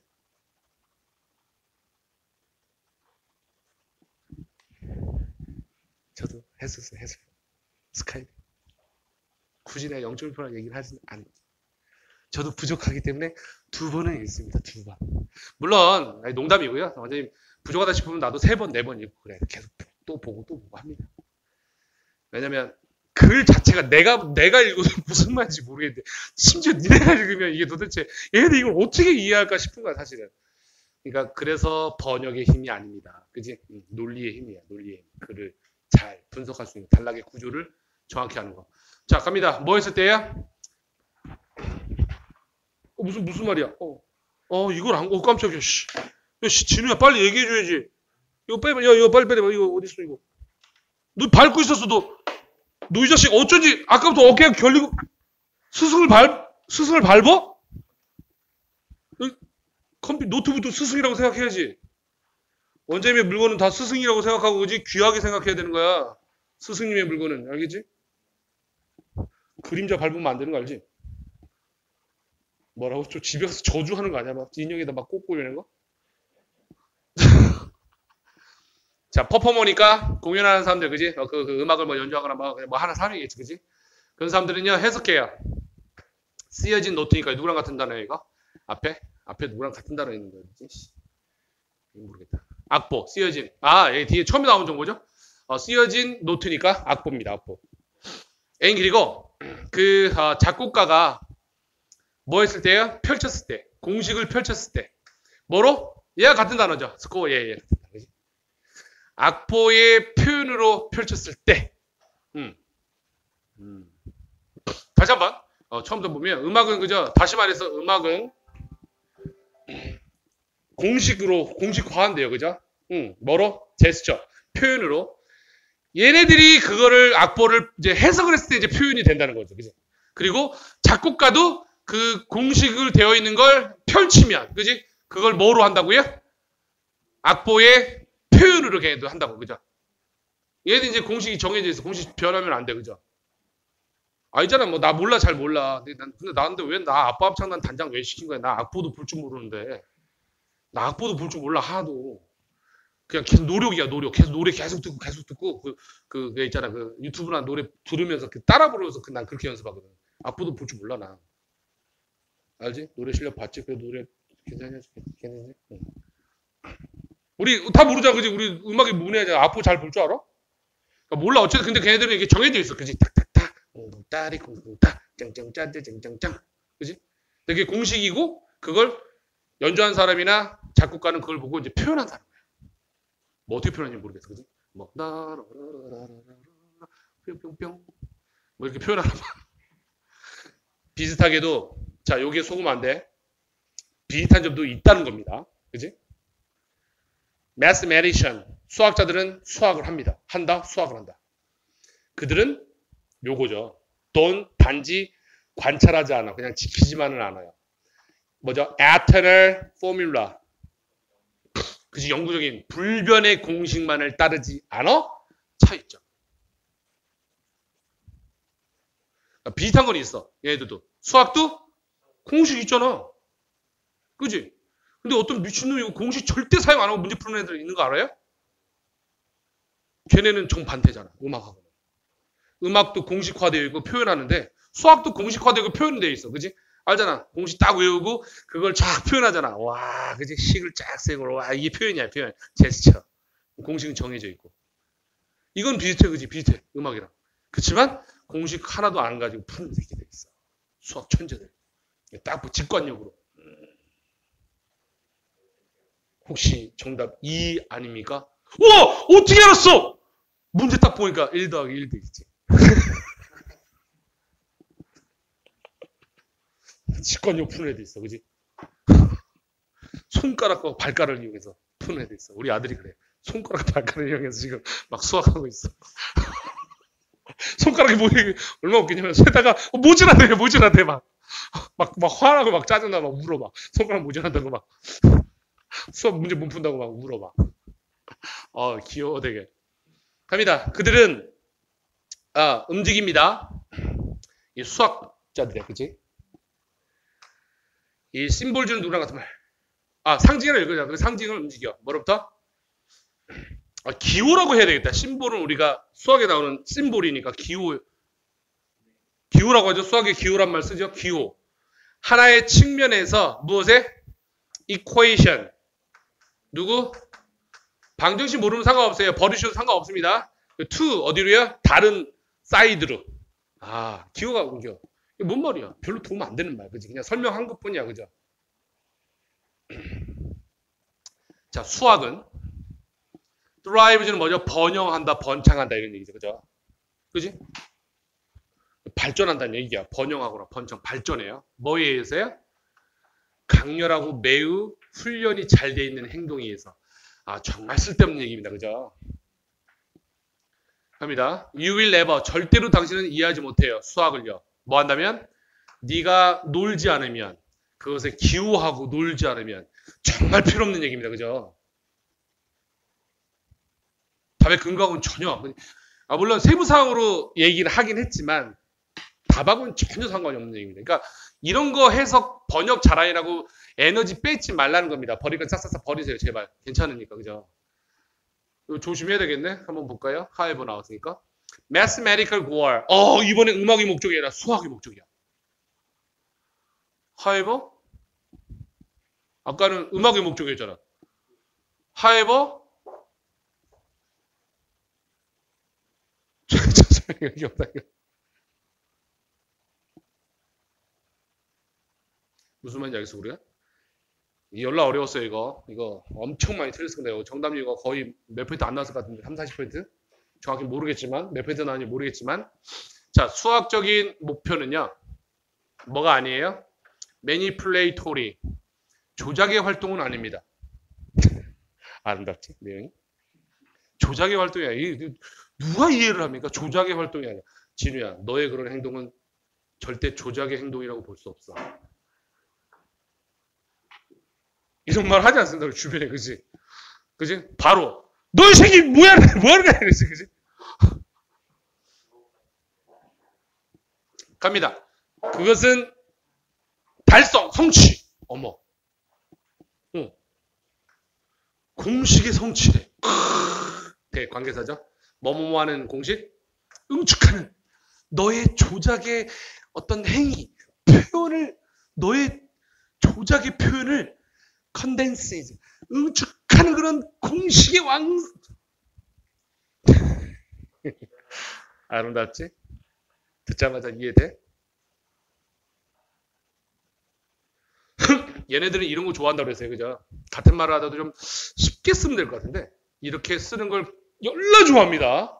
저도 했었어요. 스카이프. 굳이 내가 0.1%라는 얘기를 하지는 않아요. 저도 부족하기 때문에 2번은 읽습니다. 2번. 물론 농담이고요. 완전히 부족하다 싶으면 나도 3번, 4번 읽고 그래. 계속 또 보고 합니다. 왜냐면 글 자체가 내가 읽어도 무슨 말인지 모르겠는데 심지어 니네가 읽으면 이게 도대체 얘네들 이걸 어떻게 이해할까 싶은 거야 사실은. 그러니까 그래서 번역의 힘이 아닙니다. 그지? 논리의 힘이야. 논리의 힘. 글을 잘 분석할 수 있는 단락의 구조를 정확히 하는 거. 자 갑니다. 뭐 했을 때야? 무슨 말이야? 이걸 안 깜짝이야. 씨, 진우야 빨리 얘기해줘야지. 이거 빨리 이거 빨리 이거 어디 있어 이거? 너 밟고 있었어 너 이 자식 어쩐지 아까부터 어깨가 결리고 스승을 밟어? 노트북도 스승이라고 생각해야지. 원재님의 물건은 다 스승이라고 생각하고 그지? 귀하게 생각해야 되는 거야. 스승님의 물건은 알겠지? 그림자 밟으면 안 되는 거 알지? 뭐라고? 저 집에 가서 저주하는 거 아니야? 막 인형에다 막 꽂고 이러는 거? 자, 퍼포머니까 공연하는 사람들, 그지? 그 음악을 뭐 연주하거나 뭐 하는 사람이겠지, 그지? 그런 사람들은요, 해석해요. 쓰여진 노트니까 누구랑 같은 단어예요, 이거? 앞에 누구랑 같은 단어 있는 거야, 그지? 모르겠다. 악보, 쓰여진. 여기 뒤에 처음에 나온 정보죠? 쓰여진 노트니까 악보입니다, 악보. 그리고 작곡가가 뭐 했을 때요? 펼쳤을 때. 공식을 펼쳤을 때. 뭐로? 얘가 같은 단어죠. 스코어, 예. 악보의 표현으로 펼쳤을 때. 다시 한번. 처음부터 보면 음악은 그죠? 다시 말해서 음악은 공식화한대요. 그죠? 뭐로? 제스처. 표현으로. 얘네들이 그거를 악보를 이제 해석을 했을 때 이제 표현이 된다는 거죠. 그죠? 그리고 작곡가도 그 공식을 되어 있는 걸 펼치면, 그지? 그걸 뭐로 한다고요? 악보의 표현으로 걔도 한다고, 그죠? 얘들 이제 공식이 정해져 있어. 공식 변하면 안 돼, 그죠? 있잖아. 뭐, 나 몰라, 잘 몰라. 근데 나한테 왜 나 아빠 합창단 단장 왜 시킨 거야? 나 악보도 볼 줄 모르는데. 나 악보도 볼 줄 몰라, 하나도. 그냥 계속 노력이야, 노력. 계속 노래 계속 듣고. 그 있잖아. 그 유튜브나 노래 들으면서 따라 부르면서 난 그렇게 연습하거든. 악보도 볼 줄 몰라, 나. 알지? 노래 실력 봤지? 그 노래 괜찮냐? 응. 우리 다 모르잖아, 그지? 우리 음악에 문외잖아. 악보 잘 볼 줄 알아? 그러니까 몰라. 어쨌든 근데 걔네들은 이게 정해져 있어, 그지? 탁탁탁, 꽁따리 꽁따, 짱짱짠, 짱짱짱, 그지? 그게 공식이고 그걸 연주한 사람이나 작곡가는 그걸 보고 이제 표현한 사람이야. 뭐 어떻게 표현하는지 모르겠어, 그지? 뭐 뿅뿅뿅 뭐 이렇게 표현하는 거야. 비슷하게도 자, 여기에 속으면 안 돼. 비슷한 점도 있다는 겁니다. 그지? mathematician, 수학자들은 수학을 합니다. 수학을 한다. 그들은 요거죠. 단지 관찰하지 않아. 그냥 지키지만은 않아요. 뭐죠? eternal formula. 그지? 영구적인 불변의 공식만을 따르지 않아? 차이점. 비슷한 건 있어. 얘네들도. 수학도 공식 있잖아. 그지? 근데 어떤 미친놈이 공식 절대 사용 안 하고 문제 푸는 애들 있는 거 알아요? 걔네는 정반대잖아. 음악하고. 음악도 공식화되어 있고 표현하는데 수학도 공식화되고 표현되어 있어. 그지? 알잖아. 공식 딱 외우고 그걸 쫙 표현하잖아. 와, 그지? 식을 쫙 세고 와, 이게 표현이야, 표현. 제스처. 공식은 정해져 있고. 이건 비슷해, 그지? 비슷해. 음악이랑. 그렇지만 공식 하나도 안 가지고 푸는 새끼들 있어. 수학 천재들. 딱 직관력으로. 혹시 정답 2 아닙니까? 우와! 어떻게 알았어? 문제 딱 보니까 1 더하기 1도 있지. 직관력 푸는 애도 있어. 그지? 손가락과 발가락을 이용해서 푸는 애도 있어. 우리 아들이 그래. 손가락 발가락을 이용해서 지금 막 수학하고 있어. 손가락이 뭐 얼마나 웃기냐면 세다가 모질하대 모질하대 막 화나고 막 짜증나 막 울어 막 손가락 모질한다고 막 수업 문제 못 푼다고 막 울어 막 귀여워 되게. 갑니다. 그들은 움직입니다. 이 수학자들이야, 그치? 이 심볼 주는 누구랑 같은 말. 상징을 읽으자. 그 상징을 움직여. 뭐로부터? 기호라고 해야 되겠다. 심볼은 우리가 수학에 나오는 심볼이니까 기호라고 하죠. 수학에 기호란 말 쓰죠. 기호. 하나의 측면에서 무엇에? equation. 누구? 방정식 모르면 상관없어요. 버리셔도 상관없습니다. to 어디로요? 다른 사이드로. 기호가 옮겨. 이게 뭔 말이야? 별로 도움 안 되는 말. 그지? 그냥 설명한 것 뿐이야. 그죠? 자, 수학은 thrive는 뭐죠? 번영한다, 번창한다 이런 얘기죠. 그죠? 그지? 발전한다는 얘기야. 번영하거나 번창, 발전해요. 뭐에 의해서요? 강렬하고 매우 훈련이 잘 돼 있는 행동에 의해서. 정말 쓸데없는 얘기입니다. 그죠? 갑니다. You will never. 절대로 당신은 이해하지 못해요. 수학을요. 뭐 한다면? 네가 놀지 않으면, 그것에 기호하고 놀지 않으면 정말 필요 없는 얘기입니다. 그죠? 답의 근거하고는 전혀. 물론 세부사항으로 얘기를 하긴 했지만 답하고는 전혀 상관이 없는 얘기입니다. 그러니까 이런 거 해석 번역 잘하라고 에너지 뺏지 말라는 겁니다. 버릴 건 싹싹 버리세요. 제발. 괜찮으니까. 그죠? 조심해야 되겠네. 한번 볼까요? 하이버 나왔으니까. Mathematical goal. 이번엔 음악이 목적이 아니라 수학이 목적이야. 하이버? 아까는 음악이 목적이었잖아. 하이버? 여기 없다, 이거. 무슨 말인지 알겠어, 우리가? 연락 어려웠어요, 이거. 이거 엄청 많이 틀렸을 건데, 정답률가 거의 몇 퍼센트 안 나왔을 것 같은데, 3, 40%? 정확히 모르겠지만, 몇 퍼센트 나왔는지 모르겠지만. 자, 수학적인 목표는요, 뭐가 아니에요? 매니플레이토리. 조작의 활동은 아닙니다. 아름답지, 내용이? 조작의 활동이 아니야. 누가 이해를 합니까? 조작의 활동이 아니야. 진우야, 너의 그런 행동은 절대 조작의 행동이라고 볼 수 없어. 이런 말 하지 않습니까? 주변에, 그지? 그지? 바로, 너 이 새끼 뭐야, 뭐하는 거야, 그지? 그지? 갑니다. 그것은 달성, 성취. 어머. 공식의 성취래. 대관계사죠. 뭐뭐뭐 하는 공식? 응축하는 너의 조작의 어떤 행위, 표현을, 너의 조작의 표현을 컨덴스, 응축하는 그런 공식의 아름답지? 듣자마자 이해돼? 얘네들은 이런 거 좋아한다고 그랬어요. 그죠? 같은 말을 하다도 좀 쉽게 쓰면 될 것 같은데 이렇게 쓰는 걸 열나 좋아합니다.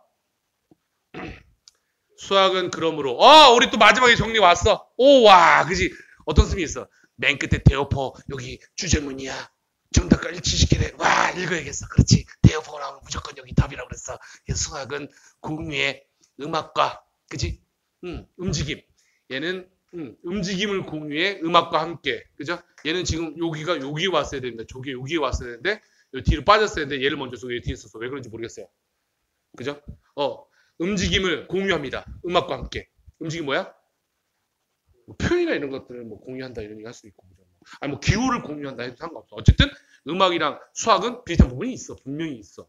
수학은 그러므로 우리 또 마지막에 정리 왔어. 와 그지? 어떤 씀이 있어. 맨 끝에 대어포 여기 주제문이야. 정답까지 지식계래. 와 읽어야겠어. 그렇지. 대어포가 나오면 무조건 여기 답이라고 그랬어. 수학은 공유의 음악과 그지? 움직임. 얘는 움직임을 공유해 음악과 함께. 그죠? 얘는 지금 여기 왔어야 되는데 저기 여기 왔어야 되는데 여기 뒤로 빠졌어야 되는데 얘를 먼저 쏘고 얘 뒤에 있었어. 왜 그런지 모르겠어요. 그죠? 움직임을 공유합니다. 음악과 함께. 움직임 뭐야? 뭐 표현이나 이런 것들을 뭐 공유한다 이런 얘기 할 수 있고, 그죠? 아니 뭐 기호를 공유한다 해도 상관없어. 어쨌든 음악이랑 수학은 비슷한 부분이 있어. 분명히 있어.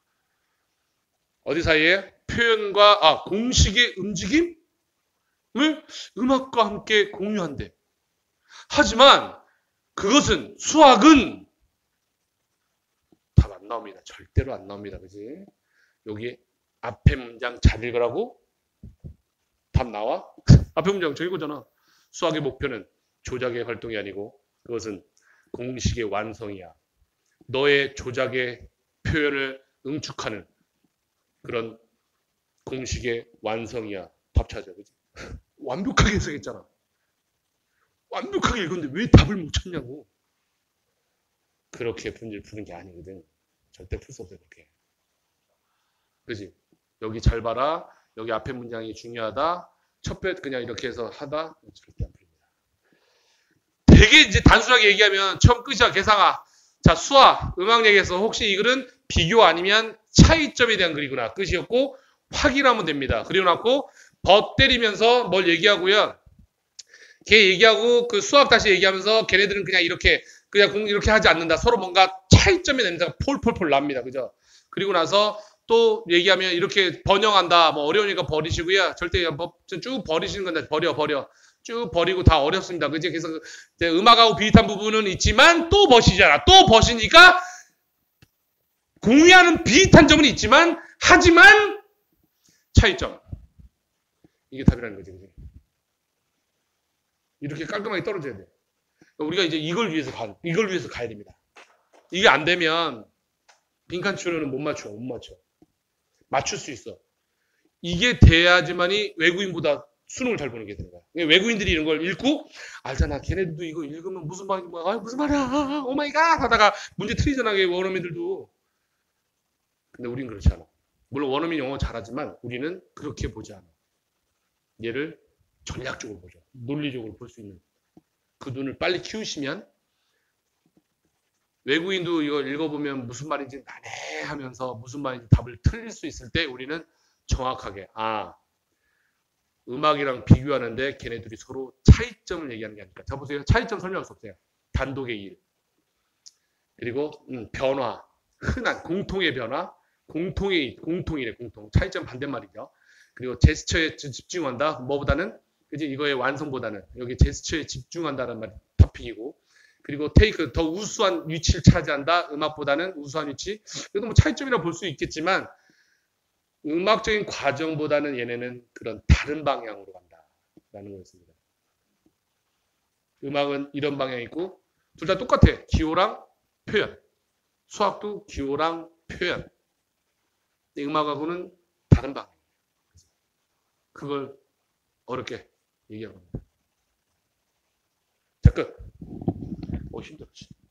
어디 사이에? 표현과 공식의 움직임을 음악과 함께 공유한대. 하지만 그것은 수학은 답 안 나옵니다. 절대로 안 나옵니다. 그지? 여기 앞에 문장 잘 읽으라고 답 나와? 앞에 문장 저 이거잖아. 수학의 목표는 조작의 활동이 아니고 그것은 공식의 완성이야. 너의 조작의 표현을 응축하는 그런 공식의 완성이야. 답 찾아. 그지? 완벽하게 해석했잖아. 완벽하게 읽었는데 왜 답을 못 찾냐고. 그렇게 문제를 푸는 게 아니거든. 절대 풀 수 없어, 그렇게. 그지? 여기 잘 봐라. 여기 앞에 문장이 중요하다. 첫 배 그냥 이렇게 해서 하다. 절대 안 풀립니다. 되게 이제 단순하게 얘기하면 처음 끝이야, 계상아. 자, 수학, 음악 얘기해서 혹시 이 글은 비교 아니면 차이점에 대한 글이구나. 끝이었고, 확인하면 됩니다. 그리고 나고, 때리면서 뭘 얘기하고요. 걔 얘기하고 그 수학 다시 얘기하면서 걔네들은 그냥 이렇게 하지 않는다. 서로 뭔가 차이점의 냄새가 폴폴폴 납니다. 그죠? 그리고 나서 또 얘기하면 이렇게 번영한다. 뭐 어려우니까 버리시고요. 절대 쭉 버리시는 건데 버려. 쭉 버리고 다 어렵습니다. 그지? 그래서 음악하고 비슷한 부분은 있지만 또 버시잖아. 또 버시니까 공유하는 비슷한 점은 있지만 하지만 차이점. 이게 답이라는 거지. 그지? 이렇게 깔끔하게 떨어져야 돼. 우리가 이제 이걸 위해서 가야 됩니다. 이게 안 되면 빈칸 추론은 못 맞춰. 맞출 수 있어. 이게 돼야지만이 외국인보다 수능을 잘 보는 게 되는 거야. 외국인들이 이런 걸 읽고 알잖아. 걔네들도 이거 읽으면 무슨 말이야? 무슨 말이야? 오 마이 갓 하다가 문제 틀리잖아. 원어민들도. 근데 우린 그렇지 않아. 물론 원어민 영어 잘하지만 우리는 그렇게 보지 않아. 얘를 전략적으로 보죠. 논리적으로 볼 수 있는. 그 눈을 빨리 키우시면 외국인도 이거 읽어보면 무슨 말인지 난해하면서 무슨 말인지 답을 틀릴 수 있을 때 우리는 정확하게 음악이랑 비교하는데 걔네들이 서로 차이점을 얘기하는 게 아닐까. 자 보세요. 차이점 설명할 수 없어요. 단독의 일. 그리고 변화. 흔한 공통의 변화. 공통이래. 차이점 반대말이죠. 그리고 제스처에 집중한다. 뭐보다는 그지 이거의 완성보다는 여기 제스처에 집중한다는 말이 토픽이고 그리고 테이크 더 우수한 위치를 차지한다. 음악보다는 우수한 위치. 그래도 뭐 차이점이라 볼 수 있겠지만 음악적인 과정보다는 얘네는 그런 다른 방향으로 간다라는 거였습니다. 음악은 이런 방향이 있고 둘 다 똑같아. 기호랑 표현. 수학도 기호랑 표현. 음악하고는 다른 방향. 그걸 어렵게 얘기한 겁니다. 자, 끝. 힘들었지.